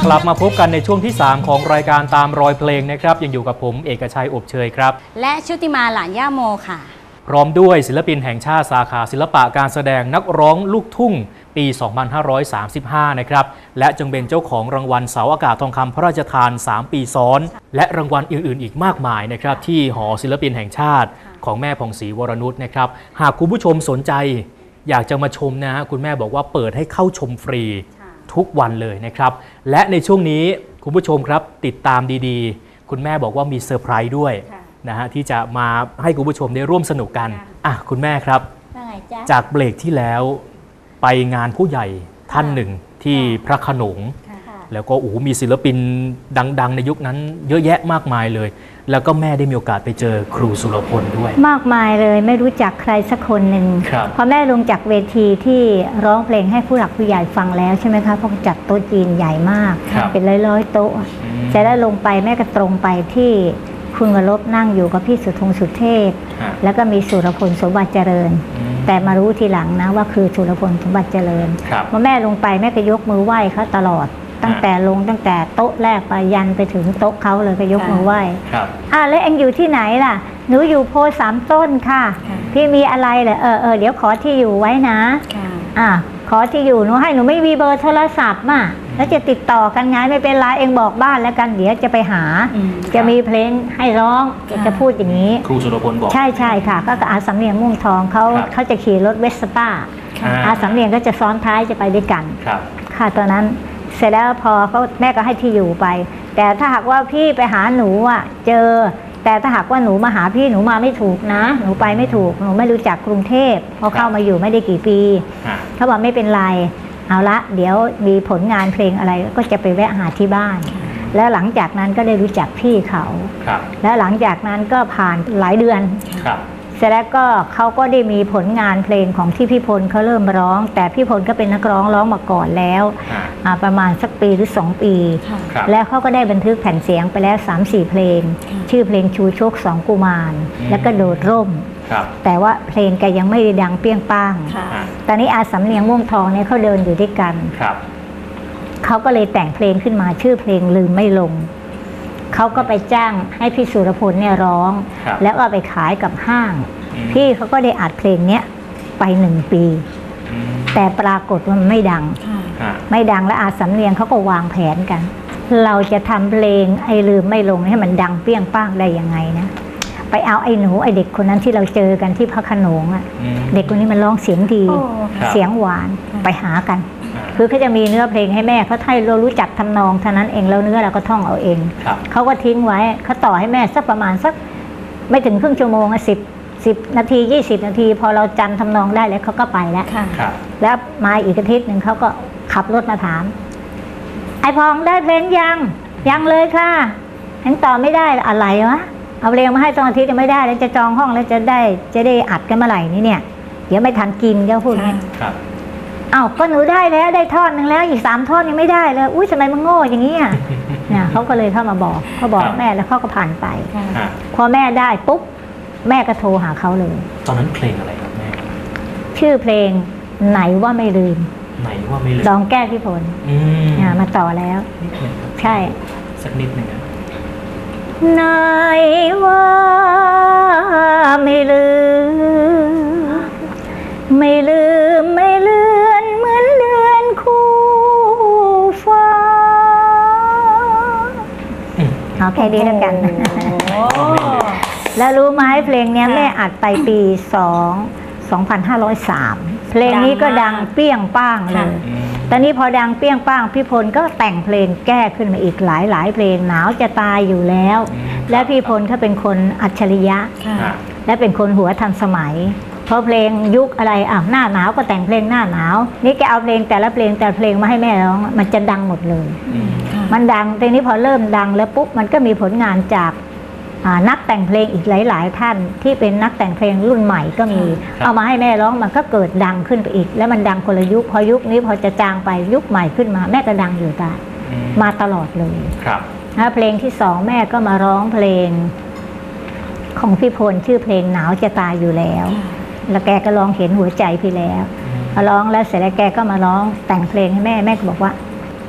กลับมาพบกันในช่วงที่ 3 ของรายการตามรอยเพลงนะครับยังอยู่กับผมเอกชัยอบเชยครับและชุติมาหลานย่าโมค่ะพร้อมด้วยศิลปินแห่งชาติสาขาศิลปะการแสดงนักร้องลูกทุ่งปี 2535 นะครับและจึงเป็นเจ้าของรางวัลเสาอากาศทองคำพระราชทาน 3 ปีซ้อนและรางวัลอื่นๆอีกมากมายนะครับที่หอศิลปินแห่งชาติของแม่ผ่องศรีวรนุชนะครับหากคุณผู้ชมสนใจอยากจะมาชมนะฮะคุณแม่บอกว่าเปิดให้เข้าชมฟรีทุกวันเลยนะครับและในช่วงนี้คุณผู้ชมครับติดตามดีๆคุณแม่บอกว่ามีเซอร์ไพรส์ด้วยนะฮะที่จะมาให้คุณผู้ชมได้ร่วมสนุกกันคุณแม่ครับจากเบรกที่แล้วไปงานผู้ใหญ่ท่านหนึ่งที่พระโขนงแล้วก็มีศิลปินดังๆในยุคนั้นเยอะแยะมากมายเลยแล้วก็แม่ได้มีโอกาสไปเจอครูสุรพลด้วยมากมายเลยไม่รู้จักใครสักคนหนึ่งพอแม่ลงจากเวทีที่ร้องเพลงให้ผู้หลักผู้ใหญ่ฟังแล้วใช่ไหมคะเพราะจัดโต๊ะจีนใหญ่มากเป็นร้อยๆโต๊ะจะได้ลงไปแม่ก็ตรงไปที่คุณวรบนั่งอยู่กับพี่สุธงสุเทพแล้วก็มีสุรพลสมบัติเจริญแต่มารู้ทีหลังนะว่าคือสุรพลสมบัติเจริญเมื่อแม่ลงไปแม่ก็ยกมือไหว้เขาตลอดตั้งแต่โต๊ะแรกไปยันไปถึงโต๊ะเขาเลยก็ยกมือไหว้แล้วเอ็งอยู่ที่ไหนล่ะหนูอยู่โพสามต้นค่ะพี่มีอะไรเหรอเดี๋ยวขอที่อยู่ไว้นะขอที่อยู่หนูให้หนูไม่มีเบอร์โทรศัพท์มาแล้วจะติดต่อกันไงไม่เป็นไรเองบอกบ้านแล้วกันเดี๋ยวจะไปหาจะมีเพลงให้ร้องจะพูดอย่างนี้ครูสุรพลบอกใช่ค่ะก็อาสำเนียงม่วงทองเขาจะขี่รถเวสป้าอาสำเนียงก็จะซ้อนท้ายจะไปด้วยกันค่ะตอนนั้นเสร็จแล้วพอแม่ก็ให้ที่อยู่ไปแต่ถ้าหากว่าพี่ไปหาหนูเจอแต่ถ้าหากว่าหนูมาหาพี่หนูมาไม่ถูกนะหนูไปไม่ถูกหนูไม่รู้จักกรุงเทพเพราะเข้ามาอยู่ไม่ได้กี่ปีเขาบอกไม่เป็นไรเอาละเดี๋ยวมีผลงานเพลงอะไรก็จะไปแวะหาที่บ้านแล้วหลังจากนั้นก็ได้รู้จักพี่เขาแล้วหลังจากนั้นก็ผ่านหลายเดือนเสร็จแล้วก็เขาก็ได้มีผลงานเพลงของที่พี่พลเขาเริ่มร้องแต่พี่พลก็เป็นนักร้องมาก่อนแล้วประมาณสักปีหรือ2 ปีแล้วเขาก็ได้บันทึกแผ่นเสียงไปแล้ว 3-4 เพลงชื่อเพลงชูชก2 กุมารแล้วก็โดดร่มแต่ว่าเพลงแกยังไม่ได้ดังเปี้ยงป้างตอนนี้อาสำเนียงม่วงทองเนี่ยเขาเดินอยู่ด้วยกันเขาก็เลยแต่งเพลงขึ้นมาชื่อเพลงลืมไม่ลงเขาก็ไปจ้างให้พี่สุรพลเนี่ยร้องแล้วก็ไปขายกับห้างพี่เขาก็ได้อัดเพลงเนี้ยไป1 ปีแต่ปรากฏว่ามันไม่ดังแล้วอาสำเนียงเขาก็วางแผนกันเราจะทำเพลงไอ้ลืมไม่ลงให้มันดังเปี้ยงป้างได้ยังไงนะไปเอาไอ้หนูไอ้เด็กคนนั้นที่เราเจอกันที่พระโขนงเด็กคนนี้มันร้องเสียงดีเสียงหวานไปหากันคือเขาจะมีเนื้อเพลงให้แม่เขาให้เรารู้จักทำนองเท่านั้นเองแล้วเนื้อเราก็ท่องเอาเองเขาก็ทิ้งไว้เขาต่อให้แม่สักประมาณสักไม่ถึงครึ่งชั่วโมง10 นาที20 นาทีพอเราจำทำนองได้แล้วเขาก็ไปแล้วแล้วมาอีกอาทิตย์หนึ่งเขาก็ขับรถมาถามไอ้พองได้เพลงยังเลยค่ะยังต่อไม่ได้อะไรวะเอาเพลงมาให้ตอนอาทิตย์ยังไม่ได้แล้วจะจองห้องแล้วจะได้อัดกันเมื่อไหร่นี่เนี่ยเดี๋ยวไม่ทันกินก็พูดอย่างนี้ก็หนูได้แล้วได้ท่อนหนึ่งแล้วอีก3 ท่อนยังไม่ได้เลยอุ้ยทำไมมึงโง่อย่างนี้เนี่ยเขาก็เลยเข้ามาบอกเขาบอกแม่แล้วเขาก็ผ่านไปพอแม่ได้ปุ๊บแม่ก็โทรหาเขาเลยตอนนั้นเพลงอะไรครับแม่ชื่อเพลงไหนว่าไม่ลืมลองแก้พี่พลมาต่อแล้วใช่สักนิดหนึ่งไหนว่าไม่ลืมไม่เลือนเหมือนเดือนคู่ฟ้าเอาแค่นี้แล้วกันแล้วรู้ไหมเพลงนี้แม่อัดไปปี2503เพลงนี้ก็ดังเปี้ยงป้างเลยตอนนี้พอดังเปี้ยงป้างพี่พลก็แต่งเพลงแก้ขึ้นมาอีกหลายเพลงหนาวจะตายอยู่แล้วและพี่พลเขาเป็นคนอัจฉริยะและเป็นคนหัวทันสมัยเพราะเพลงยุคอะไรหน้าหนาวก็แต่งเพลงหน้าหนาวนี่แกเอาเพลงแต่ละเพลงมาให้แม่ร้องมันจะดังหมดเลยมันดังทีนี้พอเริ่มดังแล้วปุ๊บมันก็มีผลงานจากนักแต่งเพลงอีกหลายท่านที่เป็นนักแต่งเพลงรุ่นใหม่ก็มีเอามาให้แม่ร้องมันก็เกิดดังขึ้นไปอีกแล้วมันดังคนละยุคพอยุคนี้พอจะจางไปยุคใหม่ขึ้นมาแม่ก็ดังอยู่ได้มาตลอดเลยเพลงที่2แม่ก็มาร้องเพลงของพี่พลชื่อเพลงหนาวจะตายอยู่แล้วแล้วแกก็ร้องเห็นหัวใจพี่แล้วพอร้องแล้วเสร็จแล้วแกก็มาร้องแต่งเพลงให้แม่ก็บอกว่า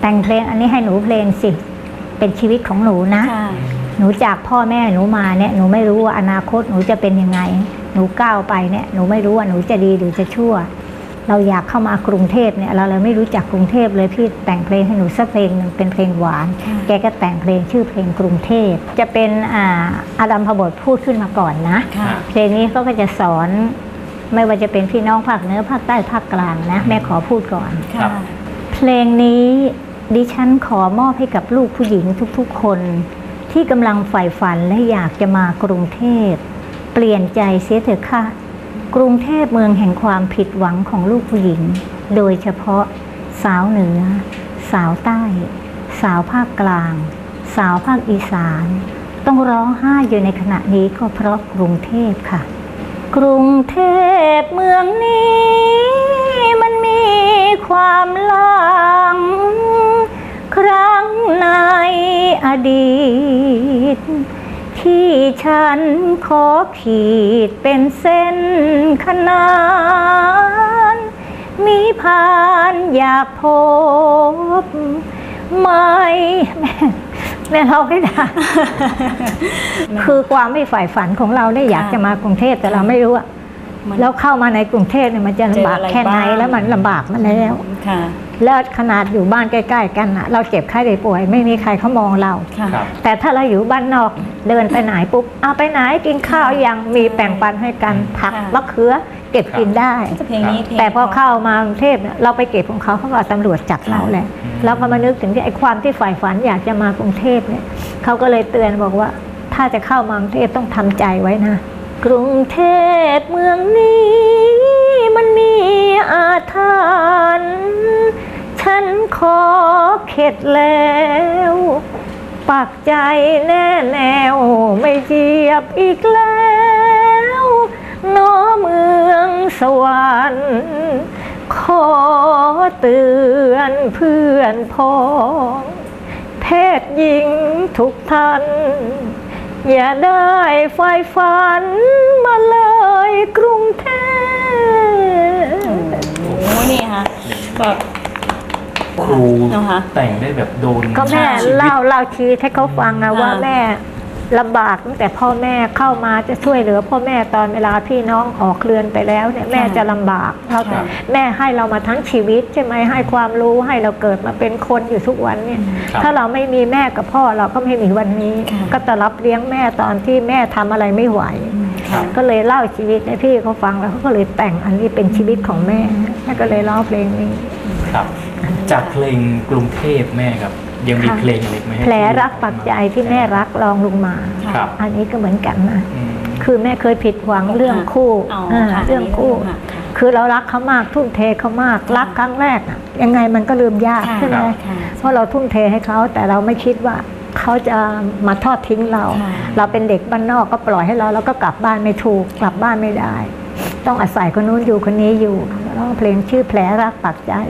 แต่งเพลงอันนี้ให้หนูเพลงสิเป็นชีวิตของหนูนะหนูจากพ่อแม่หนูมาเนี่ยหนูไม่รู้ว่าอนาคตหนูจะเป็นยังไงหนูก้าวไปเนี่ยหนูไม่รู้ว่าหนูจะดีหรือจะชั่วเราอยากเข้ามากรุงเทพเนี่ยเราเลยไม่รู้จักกรุงเทพเลยพี่แต่งเพลงให้หนูสักเพลงหนึ่งเป็นเพลงหวานแกก็แต่งเพลงชื่อเพลงกรุงเทพจะเป็นอาดัมพบทพูดขึ้นมาก่อนนะเพลงนี้ก็จะสอนไม่ว่าจะเป็นพี่น้องภาคเหนือภาคใต้ภาคกลางนะแม่ขอพูดก่อนเพลงนี้ดิฉันขอมอบให้กับลูกผู้หญิงทุกๆคนที่กำลังใฝ่ฝันและอยากจะมากรุงเทพเปลี่ยนใจเสียเถอะค่ะกรุงเทพเมืองแห่งความผิดหวังของลูกผู้หญิงโดยเฉพาะสาวเหนือสาวใต้สาวภาคกลางสาวภาคอีสานต้องร้องไห้อยู่ในขณะนี้ก็เพราะกรุงเทพค่ะกรุงเทพเมืองนี้มันมีความหลังครั้งในอดีตที่ฉันขอขีดเป็นเส้นขนานมีผ่านอยากพบไม่แม่เราไม่ได้ คือความไม่ฝ่ายฝันของเราได้อยากจะมากรุงเทพแต่เราไม่รู้อะแล้วเข้ามาในกรุงเทพเนี่ยมันจะลำบากแค่ไหนแล้วมันลำบากมาแล้วแล้วขนาดอยู่บ้านใกล้ๆกันอะเราเจ็บไข้ได้ป่วยไม่มีใครเขามองเราแต่ถ้าเราอยู่บ้านนอกเดินไปไหนปุ๊บเอาไปไหนกินข้าวยังมีแบ่งปันให้กันผักมะเขือเก็บกินได้แต่พอเข้ามากรุงเทพเนี่ยเราไปเก็บของเขาก็ตำรวจจับเราแหละเราก็มานึกถึงที่ไอ้ความที่ฝ่ายฝันอยากจะมากรุงเทพเนี่ยเขาก็เลยเตือนบอกว่าถ้าจะเข้ามากรุงเทพต้องทำใจไว้นะกรุงเทพเมืองนี้มันมีอาถรรพ์ฉันขอเข็ดแล้วปักใจแน่แนวไม่เหยียบอีกแล้วน้อเมืองสวรรค์ขอเตือนเพื่อนพ้องเพศหญิงทุกท่านอย่าได้ไฟฝันมาเลยกรุงเทพโอ้นี่ค่ะก็ครูแต่งได้แบบโดนก็แม่เล่าชีวิตให้เขาฟังนะว่าแม่ลำบากตั้งแต่พ่อแม่เข้ามาจะช่วยเหลือพ่อแม่ตอนเวลาพี่น้องออกเรือนไปแล้วเนี่ยแม่จะลำบากแล้วแต่แม่ให้เรามาทั้งชีวิตใช่ไหมให้ความรู้ให้เราเกิดมาเป็นคนอยู่ทุกวันเนี่ยถ้าเราไม่มีแม่กับพ่อเราก็ไม่มีวันนี้ก็จะรับเลี้ยงแม่ตอนที่แม่ทำอะไรไม่ไหวก็เลยเล่าชีวิตให้พี่เขาฟังแล้วเขาก็เลยแต่งอันนี้เป็นชีวิตของแม่ก็เลยร้องเพลงนี้ครับจากเพลงกรุงเทพแม่ครับยังมีเพลงอะไรไหมแผลรักปักใจที่แม่รักลองลงมาอันนี้ก็เหมือนกันนะคือแม่เคยผิดหวังเรื่องคู่เรื่องคู่คือเรารักเขามากทุ่มเทเขามากรักครั้งแรกยังไงมันก็ลืมยากใช่ไหมเพราะเราทุ่มเทให้เขาแต่เราไม่คิดว่าเขาจะมาทอดทิ้งเราเป็นเด็กบ้านนอกก็ปล่อยให้เราแล้วก็กลับบ้านไม่ถูกกลับบ้านไม่ได้ต้องอาศัยคนนู้นอยู่คนนี้อยู่ร้องเพลงชื่อแผลรักปักใจ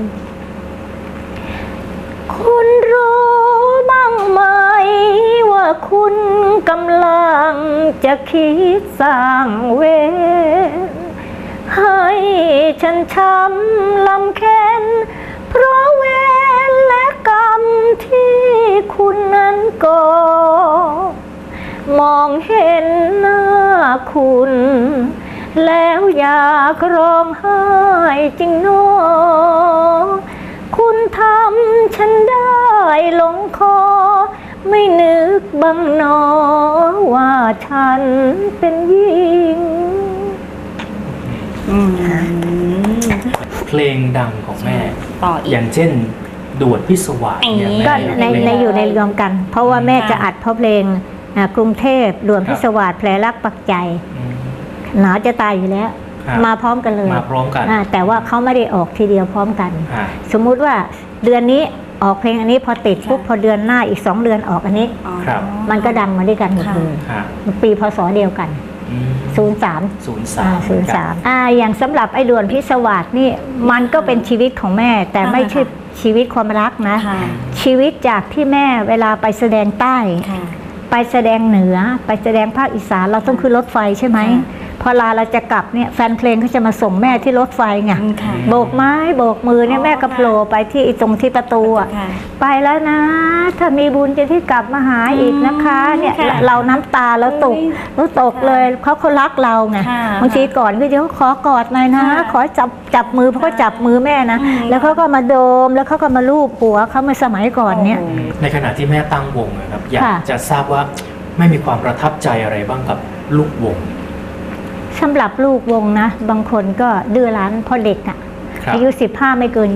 คุณรู้บ้างไหมว่าคุณกำลังจะคิดสร้างเวรให้ฉันช้ำลำแค้นเพราะเวรและกรรมที่คุณนั้นก่อมองเห็นหน้าคุณแล้วอยากร้องไห้จริงหนอคุณทำฉันได้ลงคอไม่นึกบ้างหนอว่าฉันเป็นหญิงเพลงดังของแม่อย่างเช่นด่วนพิศวาสก็ในอยู่ในรวมกันเพราะว่าแม่จะอัดเพราะเพลงกรุงเทพด่วนพิศวาสแผลรักปักใจหนาวจะตายอยู่แล้วมาพร้อมกันเลยมาพร้อมกันแต่ว่าเขาไม่ได้ออกทีเดียวพร้อมกันสมมุติว่าเดือนนี้ออกเพลงอันนี้พอติดปุ๊บพอเดือนหน้าอีก2 เดือนออกอันนี้มันก็ดังมาด้วยกันหมดเลยปีพศเดียวกัน03อย่างสำหรับไอ้ด่วนพิศวาสนี่มันก็เป็นชีวิตของแม่แต่ไม่ใช่ชีวิตความรักนะชีวิตจากที่แม่เวลาไปแสดงใต้ไปแสดงเหนือไปแสดงภาคอีสานเราต้องขึ้นรถไฟใช่ไหมพพอเราจะกลับเนี่ยแฟนเพลงเขาจะมาส่งแม่ที่รถไฟไงโบกไม้โบกมือเนี่ยแม่ก็โผล่ไปที่ตรงที่ประตูอ่ะไปแล้วนะถ้ามีบุญจะที่กลับมาหาอีกนะคะเนี่ยเราน้ำตาแล้วตกเลยเขารักเราไงบางทีก่อนก็จะขอกอดหน่อยนะขอจับมือเพราะเขาจับมือแม่นะแล้วเขาก็มาโดมแล้วเขาก็มาลูบหัวเขาเมื่อสมัยก่อนเนี่ยในขณะที่แม่ตั้งวงนะครับอยากจะทราบว่าไม่มีความประทับใจอะไรบ้างกับลูกวงสำหรับลูกวงนะบางคนก็ดื้อรั้นพอเด็กอ่ะอายุ15ไม่เกิน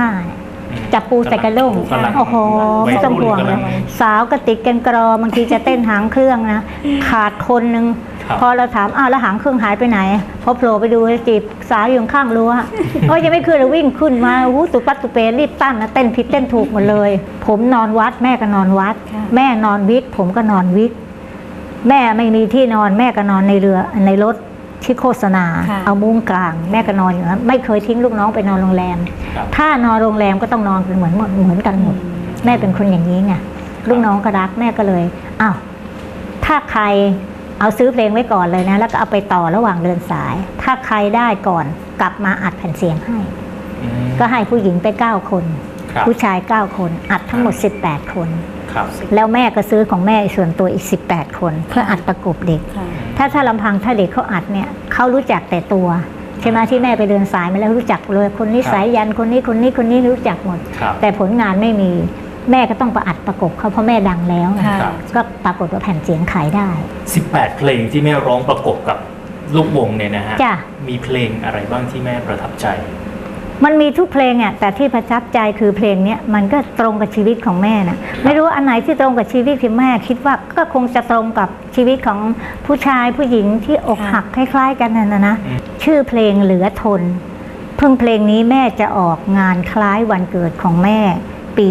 25จับปูใส่กระด้งโอ้โหไม่ต้องห่วงเลยสาวกระติกกันกรอบางทีจะเต้นหางเครื่องนะขาดคนนึงพอเราถามแล้วหางเครื่องหายไปไหนพอโผล่ไปดูจีบสาวอยู่ข้างรั้วก็ยังไม่ขึ้นเลยวิ่งขึ้นมาตุปัดตุเปรีบตั้นนะเต้นผิดเต้นถูกหมดเลยผมนอนวัดแม่ก็นอนวัดแม่นอนวิกผมก็นอนวิกแม่ไม่มีที่นอนแม่ก็นอนในเรือในรถที่โฆษณาเอามุ้งกลางแม่ก็นอนอยู่นะไม่เคยทิ้งลูกน้องไปนอนโรงแรมถ้านอนโรงแรมก็ต้องนอนเหมือนกันหมดแม่เป็นคนอย่างนี้ไงลูกน้องก็รักแม่ก็เลยอ้าวถ้าใครเอาซื้อเพลงไว้ก่อนเลยนะแล้วก็เอาไปต่อระหว่างเดินสายถ้าใครได้ก่อนกลับมาอัดแผ่นเสียงให้ก็ให้ผู้หญิงไป9 คนผู้ชาย9 คนอัดทั้งหมด18 คนแล้วแม่ก็ซื้อของแม่ส่วนตัวอีก18 คนเพื่ออัดประกบเด็กถ้าลำพังถ้าเด็กเขาอัดเนี่ยเขารู้จักแต่ตัวใช่ไหมที่แม่ไปเดินสายมาแล้วรู้จักเลยคนนี้สายยันคนนี้รู้จักหมดแต่ผลงานไม่มีแม่ก็ต้องประอัดประกบเขาเพราะแม่ดังแล้วก็ปรากฏว่าแผ่นเสียงขายได้ 18 เพลงที่แม่ร้องประกบกับลูกวงเนี่ยนะฮะมีเพลงอะไรบ้างที่แม่ประทับใจมันมีทุกเพลงอ่ะแต่ที่ประทับใจคือเพลงนี้มันก็ตรงกับชีวิตของแม่นะไม่รู้อันไหนที่ตรงกับชีวิตที่แม่คิดว่าก็คงจะตรงกับชีวิตของผู้ชายผู้หญิงที่อกหักคล้ายๆกันนะชื่อเพลงเหลือทนเพลงนี้แม่จะออกงานคล้ายวันเกิดของแม่ปี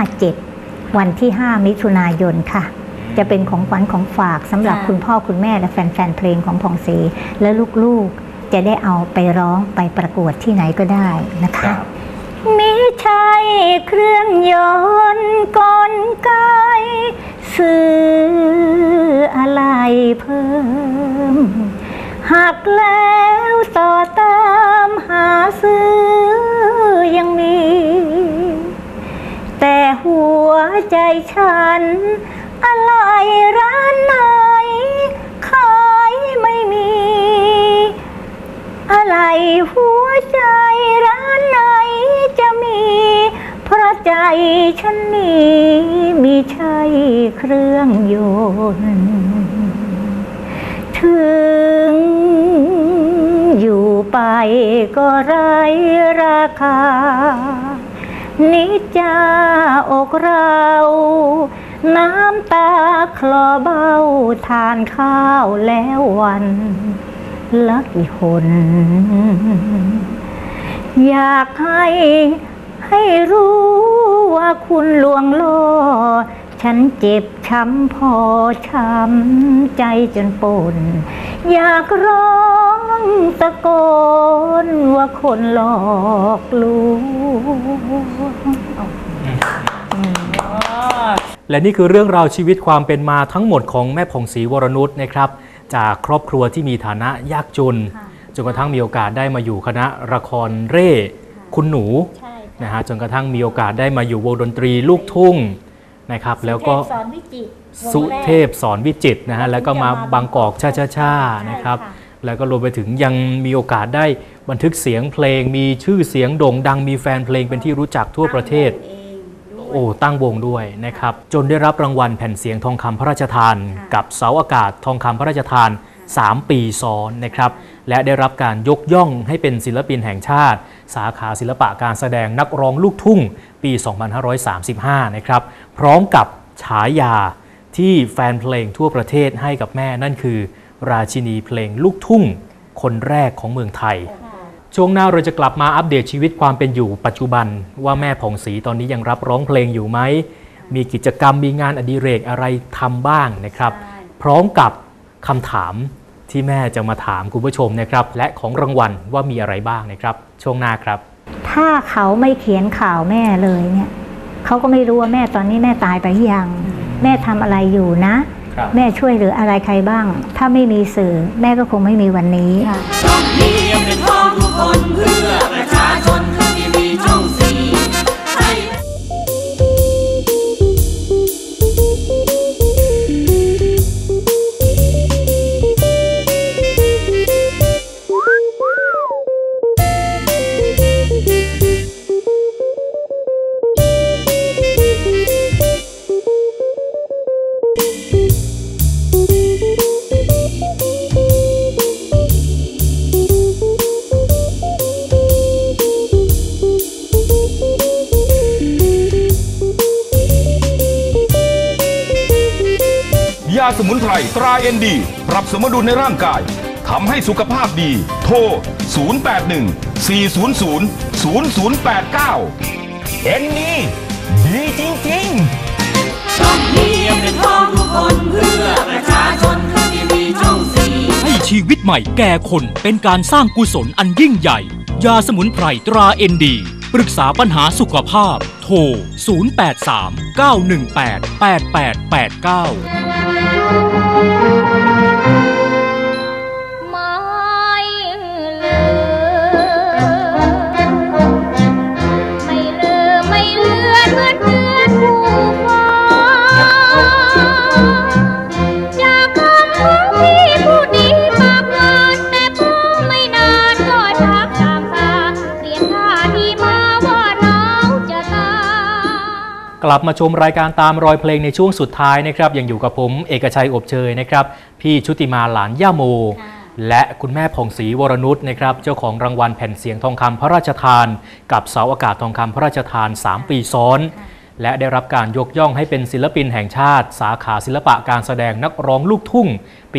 57วันที่5 มิถุนายนค่ะจะเป็นของขวัญของฝากสำหรับคุณพ่อคุณแม่และแฟนๆเพลงของผ่องศรีและลูกๆจะได้เอาไปร้องไปประกวดที่ไหนก็ได้นะคะมิใช่เครื่องยนต์กลไกซื้ออะไรเพิ่มหักแล้วต่อตามหาซื้อยังมีแต่หัวใจฉันอะไรร้านไหนขายไม่มีอะไรหัวใจร้านไหนจะมีเพราะใจฉันนี้มีใช่เครื่องยนต์ถึงอยู่ไปก็ไร้ราคานิจจาอกเราน้ำตาคลอเบ้าทานข้าวแล้ววันละกี่หนอยากให้รู้ว่าคุณลวงล่อฉันเจ็บช้ำพอช้ำใจจนปนอยากร้องตะโกนว่าคนหลอกลวงและนี่คือเรื่องราวชีวิตความเป็นมาทั้งหมดของแม่ผ่องศรีวรนุชนะครับจากครอบครัวที่มีฐานะยากจนจนกระทั่งมีโอกาสได้มาอยู่คณะละครเร่คุณหนูนะฮะจนกระทั่งมีโอกาสได้มาอยู่วงดนตรีลูกทุ่งนะครับแล้วก็สุเทพสอนวิจิตรนะฮะแล้วก็มาบางกอกช่านะครับแล้วก็รวมไปถึงยังมีโอกาสได้บันทึกเสียงเพลงมีชื่อเสียงโด่งดังมีแฟนเพลงเป็นที่รู้จักทั่วประเทศตั้งวงด้วยนะครับจนได้รับรางวัลแผ่นเสียงทองคำพระราชทานกับเสาอากาศทองคำพระราชทาน3 ปีซ้อนนะครับและได้รับการยกย่องให้เป็นศิลปินแห่งชาติสาขาศิลปะการแสดงนักร้องลูกทุ่งปี 2535 นะครับพร้อมกับฉายาที่แฟนเพลงทั่วประเทศให้กับแม่นั่นคือราชินีเพลงลูกทุ่งคนแรกของเมืองไทยช่วงหน้าเราจะกลับมาอัปเดตชีวิตความเป็นอยู่ปัจจุบันว่าแม่ผ่องศรีตอนนี้ยังรับร้องเพลงอยู่ไหมมีกิจกรรมมีงานอดิเรกอะไรทำบ้างนะครับพร้อมกับคำถามที่แม่จะมาถามคุณผู้ชมนะครับและของรางวัลว่ามีอะไรบ้างนะครับช่วงหน้าครับถ้าเขาไม่เขียนข่าวแม่เลยเนี่ยเขาก็ไม่รู้ว่าแม่ตอนนี้แม่ตายไปยังแม่ทำอะไรอยู่นะแม่ช่วยเหลืออะไรใครบ้างถ้าไม่มีสื่อแม่ก็คงไม่มีวันนี้ช่องนี้เป็นของทุกคนเพื่อประชาชนทีวีช่องสี่ให้ยาสมุนไพรตราเอ็นดีปรับสมดุลในร่างกายทำให้สุขภาพดีโทร 081-400-0089 เอ็นดีดีจริงๆช่องนี้เป็นของทุกคนเพื่อประชาชนทีวีช่องสี่ให้ชีวิตใหม่แก่คนเป็นการสร้างกุศลอันยิ่งใหญ่ ยาสมุนไพรตราเอ็นดีปรึกษาปัญหาสุขภาพโทร 083-918-8889กลับมาชมรายการตามรอยเพลงในช่วงสุดท้ายนะครับยังอยู่กับผมเอกชัยอบเชยนะครับพี่ชุติมาหลานย่าโมและคุณแม่ผ่องศรีวรนุชนะครับเจ้าของรางวัลแผ่นเสียงทองคำพระราชทานกับเสาอากาศทองคำพระราชทาน3 ปีซ้อนและได้รับการยกย่องให้เป็นศิลปินแห่งชาติสาขาศิลปะการแสดงนักร้องลูกทุ่งปี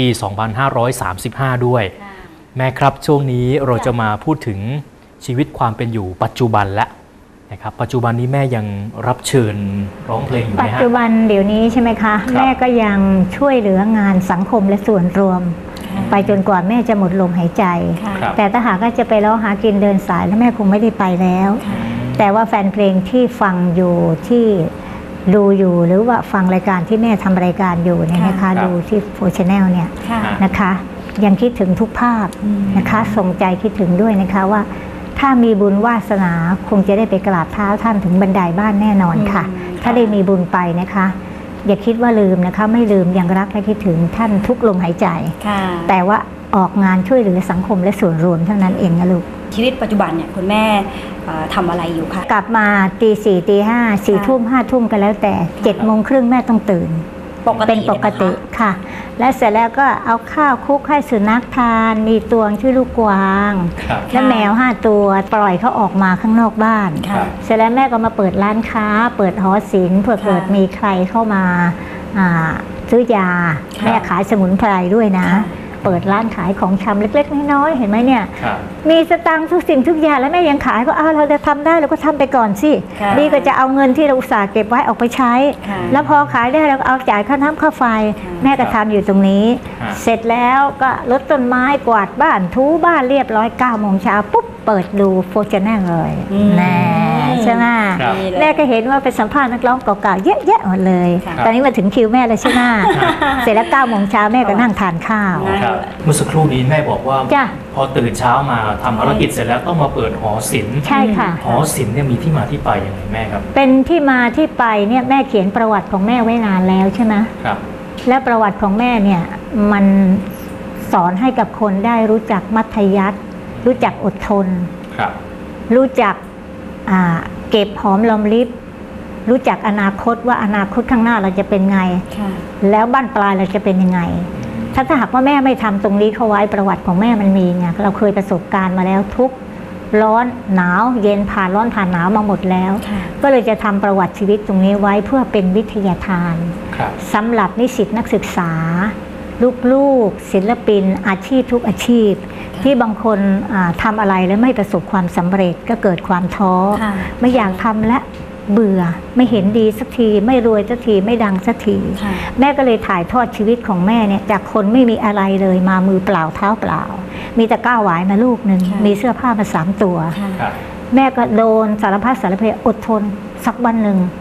2535 ด้วยแม่ครับช่วงนี้เราจะมาพูดถึงชีวิตความเป็นอยู่ปัจจุบันและนะครับปัจจุบันนี้แม่ยังรับเชิญร้องเพลงอยู่ไหมฮะปัจจุบันเดี๋ยวนี้ใช่ไหมคะแม่ก็ยังช่วยเหลืองานสังคมและส่วนรวมไปจนกว่าแม่จะหมดลมหายใจแต่ถ้าหากจะไปร้องหากินเดินสายแล้วแม่คงไม่ได้ไปแล้วแต่ว่าแฟนเพลงที่ฟังอยู่ที่ดูอยู่หรือว่าฟังรายการที่แม่ทำรายการอยู่เนี่ยนะคะดูที่โฟร์ชแนลเนี่ยนะคะยังคิดถึงทุกภาพนะคะส่งใจคิดถึงด้วยนะคะว่าถ้ามีบุญวาสนาคงจะได้ไปกราบเท้าท่านถึงบันไดบ้านแน่นอนค่ะถ้าได้มีบุญไปนะคะอย่าคิดว่าลืมนะคะไม่ลืมยังรักและคิดถึงท่านทุกลมหายใจแต่ว่าออกงานช่วยเหลือสังคมและส่วนรวมเท่านั้นเองนะลูกชีวิตปัจจุบันเนี่ยคุณแม่ทำอะไรอยู่คะกลับมาตี 4 ตี 5 4 ทุ่ม 5 ทุ่มกันแล้วแต่7 โมงครึ่งแม่ต้องตื่นเป็นปกติค่ะและเสร็จแล้วก็เอาข้าวคลุกให้สุนัขทานมีตัวชื่อลูกกวางและแมว5 ตัวปล่อยเขาออกมาข้างนอกบ้านเสร็จแล้วแม่ก็มาเปิดร้านค้าเปิดหอศิลป์เพื่อเกิดมีใครเข้ามาซื้อยาแม่ขายสมุนไพรด้วยนะเปิดร้านขายของชำเล็กๆน้อยๆเห็นไหมเนี่ยมีสตังค์ทุกสิ่งทุกอย่างแล้วแม่ยังขายก็เราจะทำได้เราก็ทำไปก่อนสิดีก็จะเอาเงินที่เราอุตส่าห์เก็บไว้ออกไปใช้แล้วพอขายได้เราก็เอาจ่ายค่าน้ำค่าไฟแม่ก็ทำอยู่ตรงนี้เสร็จแล้วก็รดต้นไม้กวาดบ้านทูบ้านเรียบร้อย9 โมงเช้าปุ๊บเปิดดูโฟร์ชแนลเลยแน่ใช่ไหมแม่ก็เห็นว่าเป็นสัมภาษณ์นักร้องเก่าๆเยอะแยะหมดเลยตอนนี้มาถึงคิวแม่แล้วใช่ไหมเสร็จแล้ว9 โมงเช้าแม่ก็นั่งทานข้าวเมื่อสักครู่นี้แม่บอกว่าพอตื่นเช้ามาทำภารกิจเสร็จแล้วต้องมาเปิดหอศิลป์ใช่ค่ะหอศิลป์เนี่ยมีที่มาที่ไปยังไงแม่ครับเป็นที่มาที่ไปเนี่ยแม่เขียนประวัติของแม่ไว้นานแล้วใช่ไหมครับและประวัติของแม่เนี่ยมันสอนให้กับคนได้รู้จักมัธยัสถ์รู้จักอดทนรู้จักเก็บหอมรอมริบรู้จักอนาคตว่าอนาคตข้างหน้าเราจะเป็นไงแล้วบ้านปลายเราจะเป็นยังไงถ้าหากว่าแม่ไม่ทำตรงนี้เข้าไว้ประวัติของแม่มันมีไงเราเคยประสบการณ์มาแล้วทุกร้อนหนาวเย็นผ่านร้อนผ่านหนาวมาหมดแล้วก็เลยจะทำประวัติชีวิตตรงนี้ไว้เพื่อเป็นวิทยาทานสำหรับนิสิตนักศึกษาลูกๆศิลปินอาชีพทุกอาชีพที่บางคนทำอะไรแล้วไม่ประสบความสำเร็จก็เกิดความท้อไม่อยากทำและเบื่อไม่เห็นดีสักทีไม่รวยสักทีไม่ดังสักทีแม่ก็เลยถ่ายทอดชีวิตของแม่เนี่ยจากคนไม่มีอะไรเลยมามือเปล่าเท้าเปล่ามีแต่ก้าวหวายมาลูกหนึ่งมีเสื้อผ้ามา3 ตัวแม่ก็โดนสารพัดสารเพอดทนสักวันหนึ่ง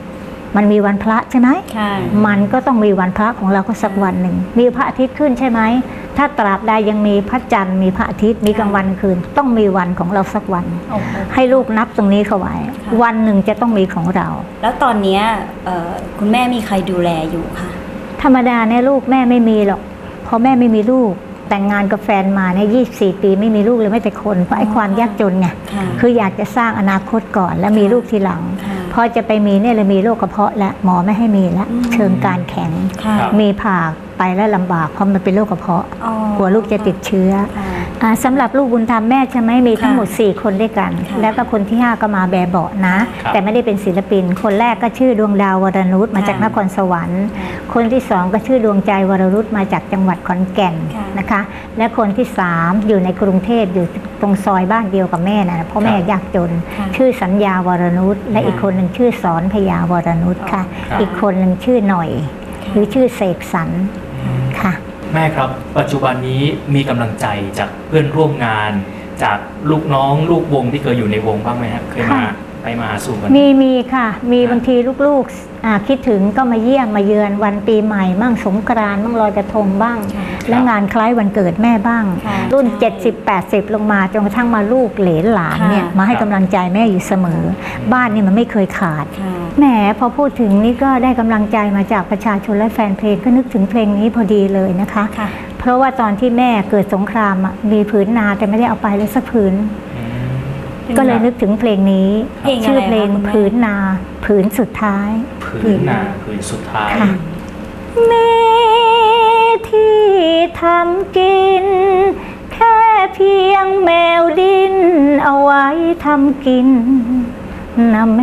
มันมีวันพระใช่ไหมค่ะมันก็ต้องมีวันพระของเราก็สักวันหนึ่งมีพระอาทิตย์ขึ้นใช่ไหมถ้าตราบใดยังมีพระจันทร์มีพระอาทิตย์มีกลางวันกลางคืนต้องมีวันของเราสักวันโอ้โหให้ลูกนับตรงนี้เข้าไว้ค่ะวันหนึ่งจะต้องมีของเราแล้วตอนเนี้ยคุณแม่มีใครดูแลอยู่คะธรรมดาเนี่ยลูกแม่ไม่มีหรอกเพราะแม่ไม่มีลูกแต่งงานกับแฟนมาเนี่ย24 ปีไม่มีลูกเลยไม่แต่คนเพราะไอ้ความยากจนไงค่ะคืออยากจะสร้างอนาคตก่อนแล้วมีลูกทีหลังค่ะพอจะไปมีเนี่ยเลยมีโรคกระเพาะและหมอไม่ให้มีแล้วอืมเชิงการแข็งค่ะมีผ่าไปแล้วลำบากเพราะมันเป็นโรคกระเพาะอ๋อกลัวลูกจะติดเชื้อค่ะสำหรับลูกบุญธรรมแม่ใช่ไหมมีทั้งหมด 4 คนด้วยกันค่ะแล้วก็คนที่ 5 ก็มาแบบเบาะนะครับแต่ไม่ได้เป็นศิลปิน คนแรกก็ชื่อดวงดาววรนุชมาจากนครสวรรค์ค่ะคนที่ 2 ก็ชื่อดวงใจวรนุชมาจากจังหวัดขอนแก่นค่ะนะคะ และคนที่ 3 อยู่ในกรุงเทพอยู่ตรงซอยบ้านเดียวกับแม่นะเพราะแม่ยากจนค่ะชื่อสัญญาวรนุชและอีกคนหนึ่งชื่อสอนพยาวรนุชค่ะครับอีกคนหนึ่งชื่อหน่อย หรือชื่อเสกสรรค่ะแม่ครับ ปัจจุบันนี้มีกำลังใจจากเพื่อนร่วมงาน จากลูกน้องลูกวงที่เคยอยู่ในวงบ้างไหมครับเคยมาค่ะไปมาหาสู่กันมีค่ะ มีบางทีลูกๆคิดถึงก็มาเยี่ยมมาเยือนวันปีใหม่บ้างสงกรานต์บ้างลอยกระทงบ้างค่ะและงานคล้ายวันเกิดแม่บ้างค่ะรุ่นใช่ 70-80 ลงมาจนกระทั่งมาลูกเหลนหลานเนี่ยค่ะมาให้กำลังใจแม่อยู่เสมอ บ้านนี่มันไม่เคยขาดค่ะแหมพอพูดถึงนี่ก็ได้กำลังใจมาจากประชาชนและแฟนเพลงก็นึกถึงเพลงนี้พอดีเลยนะคะค่ะเพราะว่าตอนที่แม่เกิดสงครามอะมีผืนนาแต่ไม่ได้เอาไปเลยสักผืนอืมก็เลยนึกถึงเพลงนี้เพลงอะไรชื่อเพลงคะคุณแม่ผืนนาผืนสุดท้ายผืนนาผืนสุดท้ายค่ะมีที่ทำกิน แค่เพียงแมวดินเอาไว้ทำกินนะแม่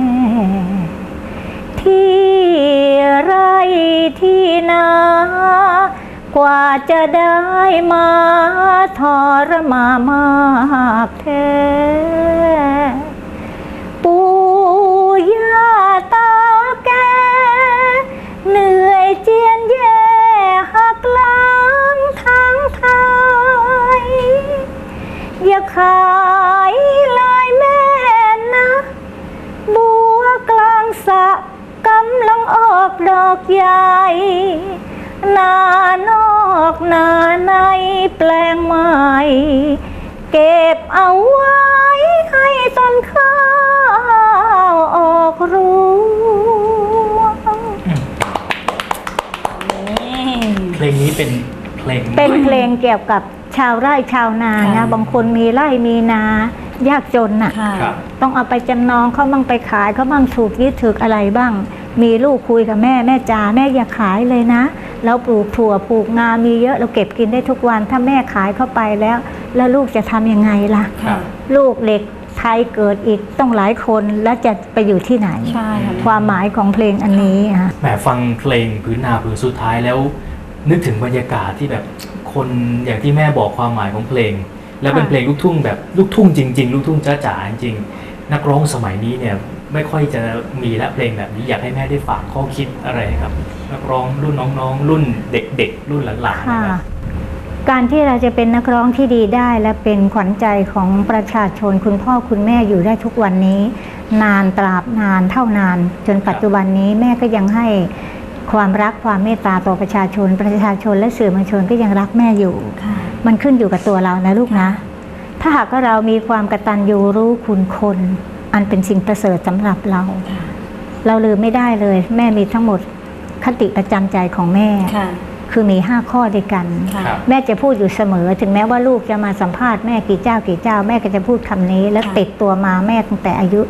ที่ไรที่นากว่าจะได้มาทรมามากแท้ ปู่ย่าตาแกเหนื่อยเจียนแย่หักหลังทั้งไทย อย่าขายลายแม่นะ บัวกลางสระกำลังออกดอกใหญ่นานอกนาในแปลงใหม่ เก็บเอาไว้ให้ต้นข้าวออกรวงเพลงนี้เป็นเพลงเป็นเพลงเกี่ยวกับชาวไร่ชาวนานะค่ะบางคนมีไร่มีนายากจนน่ะค่ะครับต้องเอาไปจำนองเขาบ้างไปขายเขาบ้างถูกยึดถืออะไรบ้าง มีลูกคุยกับแม่แม่จ๋าแม่อย่าขายเลยนะเราปลูกถั่วปลูกงามีเยอะเราเก็บกินได้ทุกวันถ้าแม่ขายเข้าไปแล้วลูกจะทำยังไงล่ะครับลูกเด็กไทยเกิดอีกต้องหลายคนแล้วจะไปอยู่ที่ไหนใช่ค่ะความหมายของเพลงอันนี้ค่ะแหมฟังเพลงผืนนาผืนสุดท้ายแล้ว นึกถึงบรรยากาศที่แบบคนอย่างที่แม่บอกความหมายของเพลง แล้วเป็นเพลงลูกทุ่งแบบลูกทุ่งจริง ๆ ลูกทุ่งจ๋าๆจริงๆนักร้องสมัยนี้เนี่ยไม่ค่อยจะมีและเพลงแบบนี้อยากให้แม่ได้ฝากข้อคิดอะไรครับ นักร้องรุ่นน้องๆ รุ่นเด็กๆ รุ่นหลานๆค่ะนะครับการที่เราจะเป็นนักร้องที่ดีได้และเป็นขวัญใจของประชาชนคุณพ่อคุณแม่อยู่ได้ทุกวันนี้ นานตราบนานเท่านาน จนปัจจุบันนี้แม่ก็ยังให้ความรักความเมตตาต่อประชาชนและสื่อมวลชนก็ยังรักแม่อยู่ค่ะมันขึ้นอยู่กับตัวเรานะลูกนะ ถ้าหากว่าเรามีความกตัญญูรู้คุณคน อันเป็นสิ่งประเสริฐสำหรับเราค่ะเราลืมไม่ได้เลย แม่มีทั้งหมดคติประจำใจของแม่ค่ะคือมี 5 ข้อด้วยกันค่ะครับแม่จะพูดอยู่เสมอ ถึงแม้ว่าลูกจะมาสัมภาษณ์แม่กี่เจ้าแม่ก็จะพูดคำนี้ แล้วค่ะติดตัวมาแม่ตั้งแต่อายุ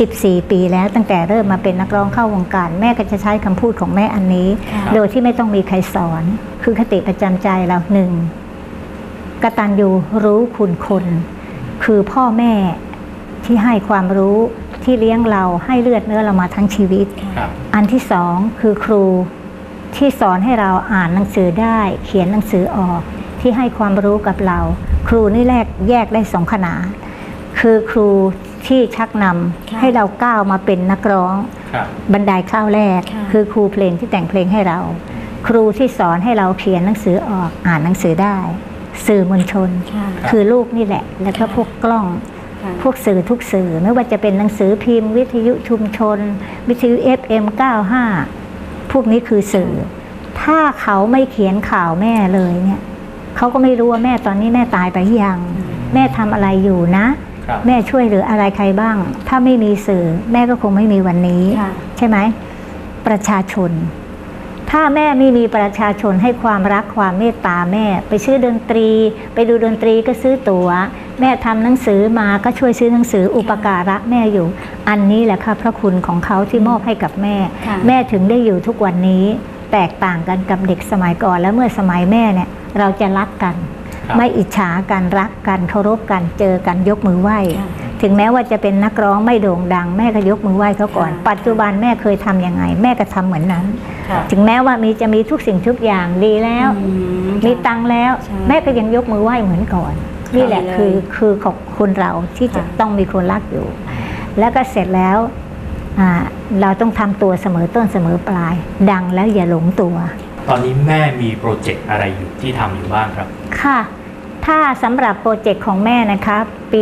14 ปีแล้วตั้งแต่เริ่มมาเป็นนักร้องเข้าวงการ แม่ก็จะใช้คำพูดของแม่อันนี้ค่ะโดยที่ไม่ต้องมีใครสอน คือคติประจำใจเราหนึ่งกตัญญูรู้คุณคน คือพ่อแม่ที่ให้ความรู้ที่เลี้ยงเราให้เลือดเนื้อเรามาทั้งชีวิตครับอันที่สองคือครูที่สอนให้เราอ่านหนังสือได้ เขียนหนังสือออกที่ให้ความรู้กับเรา ครูนี่แยกได้2ขนาดคือครูที่ชักนำค่ะให้เราก้าวมาเป็นนักร้องครับบันไดข้าวแรกค่ะคือครูเพลงที่แต่งเพลงให้เรา ครูที่สอนให้เราเขียนหนังสือออกอ่านหนังสือได้ สื่อมวลชนค่ะคือลูกนี่แหละ แล้วก็พวกกล้องพวกสื่อทุกสื่อไม่ว่าจะเป็นหนังสือพิมพ์วิทยุชุมชนวิทยุ FM 95พวกนี้คือสื่อถ้าเขาไม่เขียนข่าวแม่เลยเนี่ยเขาก็ไม่รู้ว่าแม่ตอนนี้แม่ตายไปยังแม่ทำอะไรอยู่นะแม่ช่วยเหลืออะไรใครบ้างถ้าไม่มีสื่อแม่ก็คงไม่มีวันนี้ใช่ไหมประชาชนถ้าแม่ไม่มีประชาชนให้ความรักความเมตตาแม่ไปซื้อดนตรีไปดูดนตรีก็ซื้อตั๋วแม่ทำหนังสือมาก็ช่วยซื้อหนังสืออุปการะแม่อยู่อันนี้แหละค่ะพระคุณของเขาที่มอบให้กับแม่แม่ถึงได้อยู่ทุกวันนี้แตกต่างกันกับเด็กสมัยก่อนแล้วเมื่อสมัยแม่เนี่ยเราจะรักกันไม่อิจฉากันรักกันเคารพกันเจอกันยกมือไหว้ถึงแม้ว่าจะเป็นนักร้องไม่โด่งดังแม่ก็ยกมือไหว้เขาก่อนปัจจุบันแม่เคยทำยังไงแม่ก็ทำเหมือนนั้นถึงแม้ว่าจะมีทุกสิ่งทุกอย่างดีแล้วมีตังแล้วแม่ก็ยังยกมือไหว้เหมือนก่อนนี่แหละคือของคนเราที่จะต้องมีคนรักอยู่แล้วก็เสร็จแล้วเราต้องทำตัวเสมอต้นเสมอปลายดังแล้วอย่าหลงตัวตอนนี้แม่มีโปรเจกต์อะไรอยู่ที่ทำอยู่บ้างครับค่ะถ้าสำหรับโปรเจกต์ของแม่นะคะปี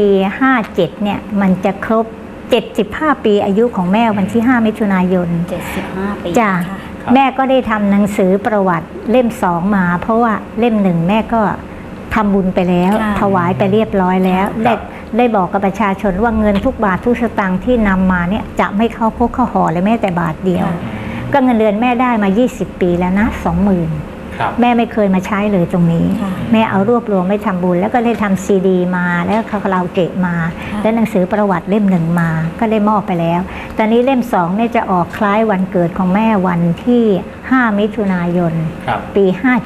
57เนี่ยมันจะครบ75ปีอายุของแม่วันที่5มิถุนายน 75ปีจ้ะแม่ก็ได้ทำหนังสือประวัติเล่ม2มาเพราะว่าเล่ม1แม่ก็ทำบุญไปแล้วถวายไปเรียบร้อยแล้วได้บอกกับประชาชนว่าเงินทุกบาททุกสตางค์ที่นำมาเนี่ยจะไม่เข้าพกเข้าห่อเลยแม้แต่บาทเดียวก็เงินเดือนแม่ได้มา20ปีแล้วนะ 20,000แม่ไม่เคยมาใช้เลยตรงนี้แม่เอารวบรวมไม่ทำบุญแล้วก็ได้ทำซีดีมาแล้วคาราโอเกะมาแล้วหนังสือประวัติเล่ม1มาก็ได้มอบไปแล้วตอนนี้เล่ม2เนี่ยจะออกคล้ายวันเกิดของแม่วันที่5มิถุนายนปี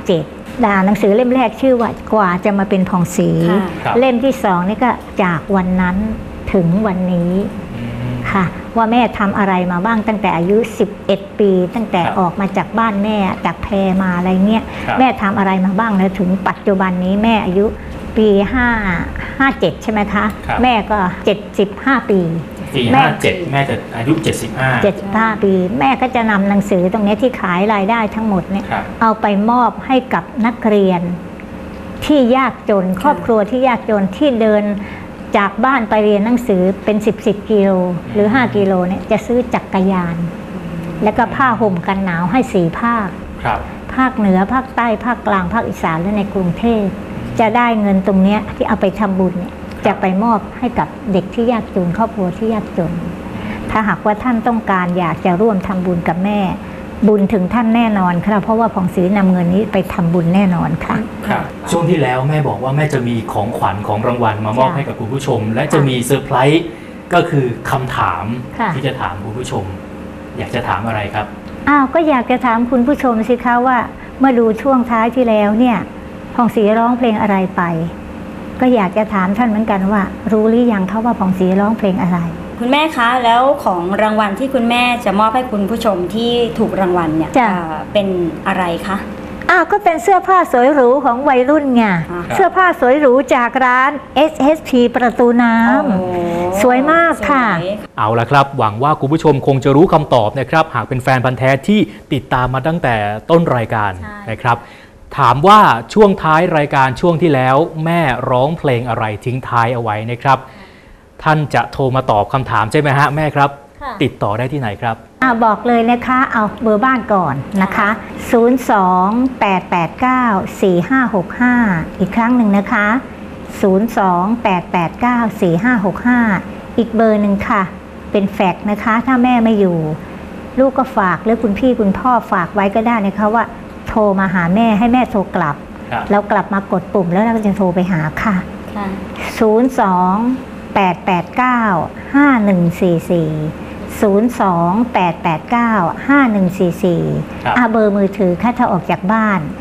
57หนังสือเล่มแรกชื่อว่ากว่าจะมาเป็นผ่องศรีเล่มที่2นี่ก็จากวันนั้นถึงวันนี้ค่ะว่าแม่ทำอะไรมาบ้างตั้งแต่อายุ11ปีตั้งแต่ออกมาจากบ้านแม่จากแพรมาอะไรเงี้ยแม่ทำอะไรมาบ้างแล้วถึงปัจจุบันนี้แม่อายุปี57ใช่ไหมคะแม่ก็75ปีปี57แม่จะอายุ75 ปีแม่ก็จะนำหนังสือตรงนี้ที่ขายรายได้ทั้งหมดเนี่ยเอาไปมอบให้กับนักเรียนที่ยากจนครอบครัวที่ยากจนที่เดินจากบ้านไปเรียนหนังสือเป็น10กิโลหรือ5กิโลเนี่ยจะซื้อจักรยานแล้วก็ผ้าห่มกันหนาวให้4ภาคภาคเหนือภาคใต้ภาคกลางภาคอีสานและในกรุงเทพจะได้เงินตรงนี้ที่เอาไปทำบุญเนี่ยจะไปมอบให้กับเด็กที่ยากจนครอบครัวที่ยากจนถ้าหากว่าท่านต้องการอยากจะร่วมทำบุญกับแม่บุญถึงท่านแน่นอนค่ะเพราะว่าผ่องศรีนำเงินนี้ไปทำบุญแน่นอนค่ะช่วงที่แล้วแม่บอกว่าแม่จะมีของขวัญของรางวัลมามอบให้กับคุณผู้ชมและจะมีเซอร์ไพรส์ก็คือคำถามที่จะถามคุณผู้ชมอยากจะถามอะไรครับก็อยากจะถามคุณผู้ชมสิคะว่าเมื่อดูช่วงท้ายที่แล้วเนี่ยผ่องศรีร้องเพลงอะไรไปก็อยากจะถามท่านเหมือนกันว่ารู้หรือยังคะว่าผ่องศรีร้องเพลงอะไรคุณแม่คะแล้วของรางวัลที่คุณแม่จะมอบให้คุณผู้ชมที่ถูกรางวัลเนี่ยเป็นอะไรคะก็เป็นเสื้อผ้าสวยหรูของวัยรุ่นไงเสื้อผ้าสวยหรูจากร้าน SSP ประตูน้ำสวยมากค่ะเอาละครับหวังว่าคุณผู้ชมคงจะรู้คำตอบนะครับหากเป็นแฟนพันธุ์แท้ที่ติดตามมาตั้งแต่ต้นรายการนะครับถามว่าช่วงท้ายรายการช่วงที่แล้วแม่ร้องเพลงอะไรทิ้งท้ายเอาไว้นะครับท่านจะโทรมาตอบคำถามใช่ไหมฮะแม่ครับติดต่อได้ที่ไหนครับบอกเลยนะคะเอาเบอร์บ้านก่อนนะคะ028894565อีกครั้งหนึ่งนะคะ028894565อีกเบอร์หนึ่งค่ะเป็นแฟกซ์นะคะถ้าแม่ไม่อยู่ลูกก็ฝากหรือคุณพี่คุณพ่อฝากไว้ก็ได้นะคะว่าโทรมาหาแม่ให้แม่โทรกลับแล้วกลับมากดปุ่มแล้วเราก็จะโทรไปหาค่ะ028895144 เบอร์มือถือค่ะถ้าออกจากบ้าน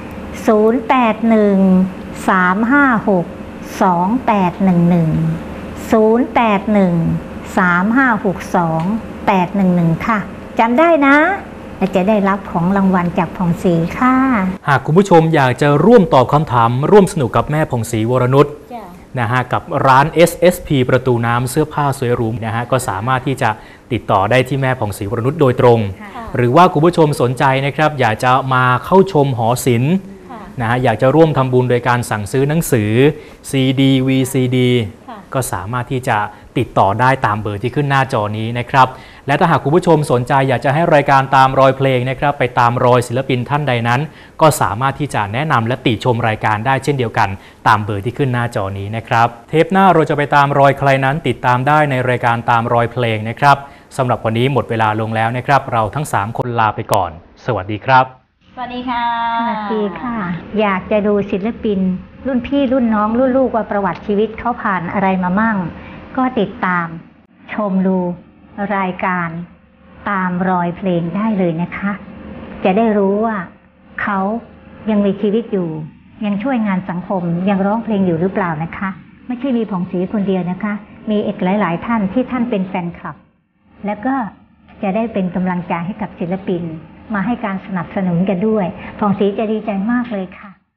0813562811 ค่ะจำได้นะจะได้รับของรางวัลจากผ่องศรีค่ะหากคุณผู้ชมอยากจะร่วมตอบคำถามร่วมสนุกกับแม่ผ่องศรีวรนุชนะฮะกับร้าน SSP ประตูน้ำเสื้อผ้าสวยหรูนะฮะก็สามารถที่จะติดต่อได้ที่แม่ผ่องศรีวรนุชโดยตรงหรือว่าคุณผู้ชมสนใจนะครับอยากจะมาเข้าชมหอศิลป์นะฮะอยากจะร่วมทำบุญโดยการสั่งซื้อหนังสือ CD VCD ก็สามารถที่จะติดต่อได้ตามเบอร์ที่ขึ้นหน้าจอนี้นะครับและถ้าหากคุณผู้ชมสนใจอยากจะให้รายการตามรอยเพลงนะครับไปตามรอยศิลปินท่านใดนั้นก็สามารถที่จะแนะนำและติชมรายการได้เช่นเดียวกันตามเบอร์ที่ขึ้นหน้าจอนี้นะครับเทปหน้าเราจะไปตามรอยใครนั้นติดตามได้ในรายการตามรอยเพลงนะครับสำหรับวันนี้หมดเวลาลงแล้วนะครับเราทั้ง3คนลาไปก่อนสวัสดีครับสวัสดีค่ะสวัสดีค่ะอยากจะดูศิลปินรุ่นพี่รุ่นน้องรุ่นลูกว่าประวัติชีวิตเขาผ่านอะไรมามั่งก็ติดตามชมดูรายการตามรอยเพลงได้เลยนะคะจะได้รู้ว่าเขายังมีชีวิตอยู่ยังช่วยงานสังคมยังร้องเพลงอยู่หรือเปล่านะคะไม่ใช่มีผ่องศรีคนเดียวนะคะมีอีกหลายๆท่านที่ท่านเป็นแฟนคลับแล้วก็จะได้เป็นกำลังใจให้กับศิลปินมาให้การสนับสนุนกันด้วยผ่องศรีจะดีใจมากเลยค่ะ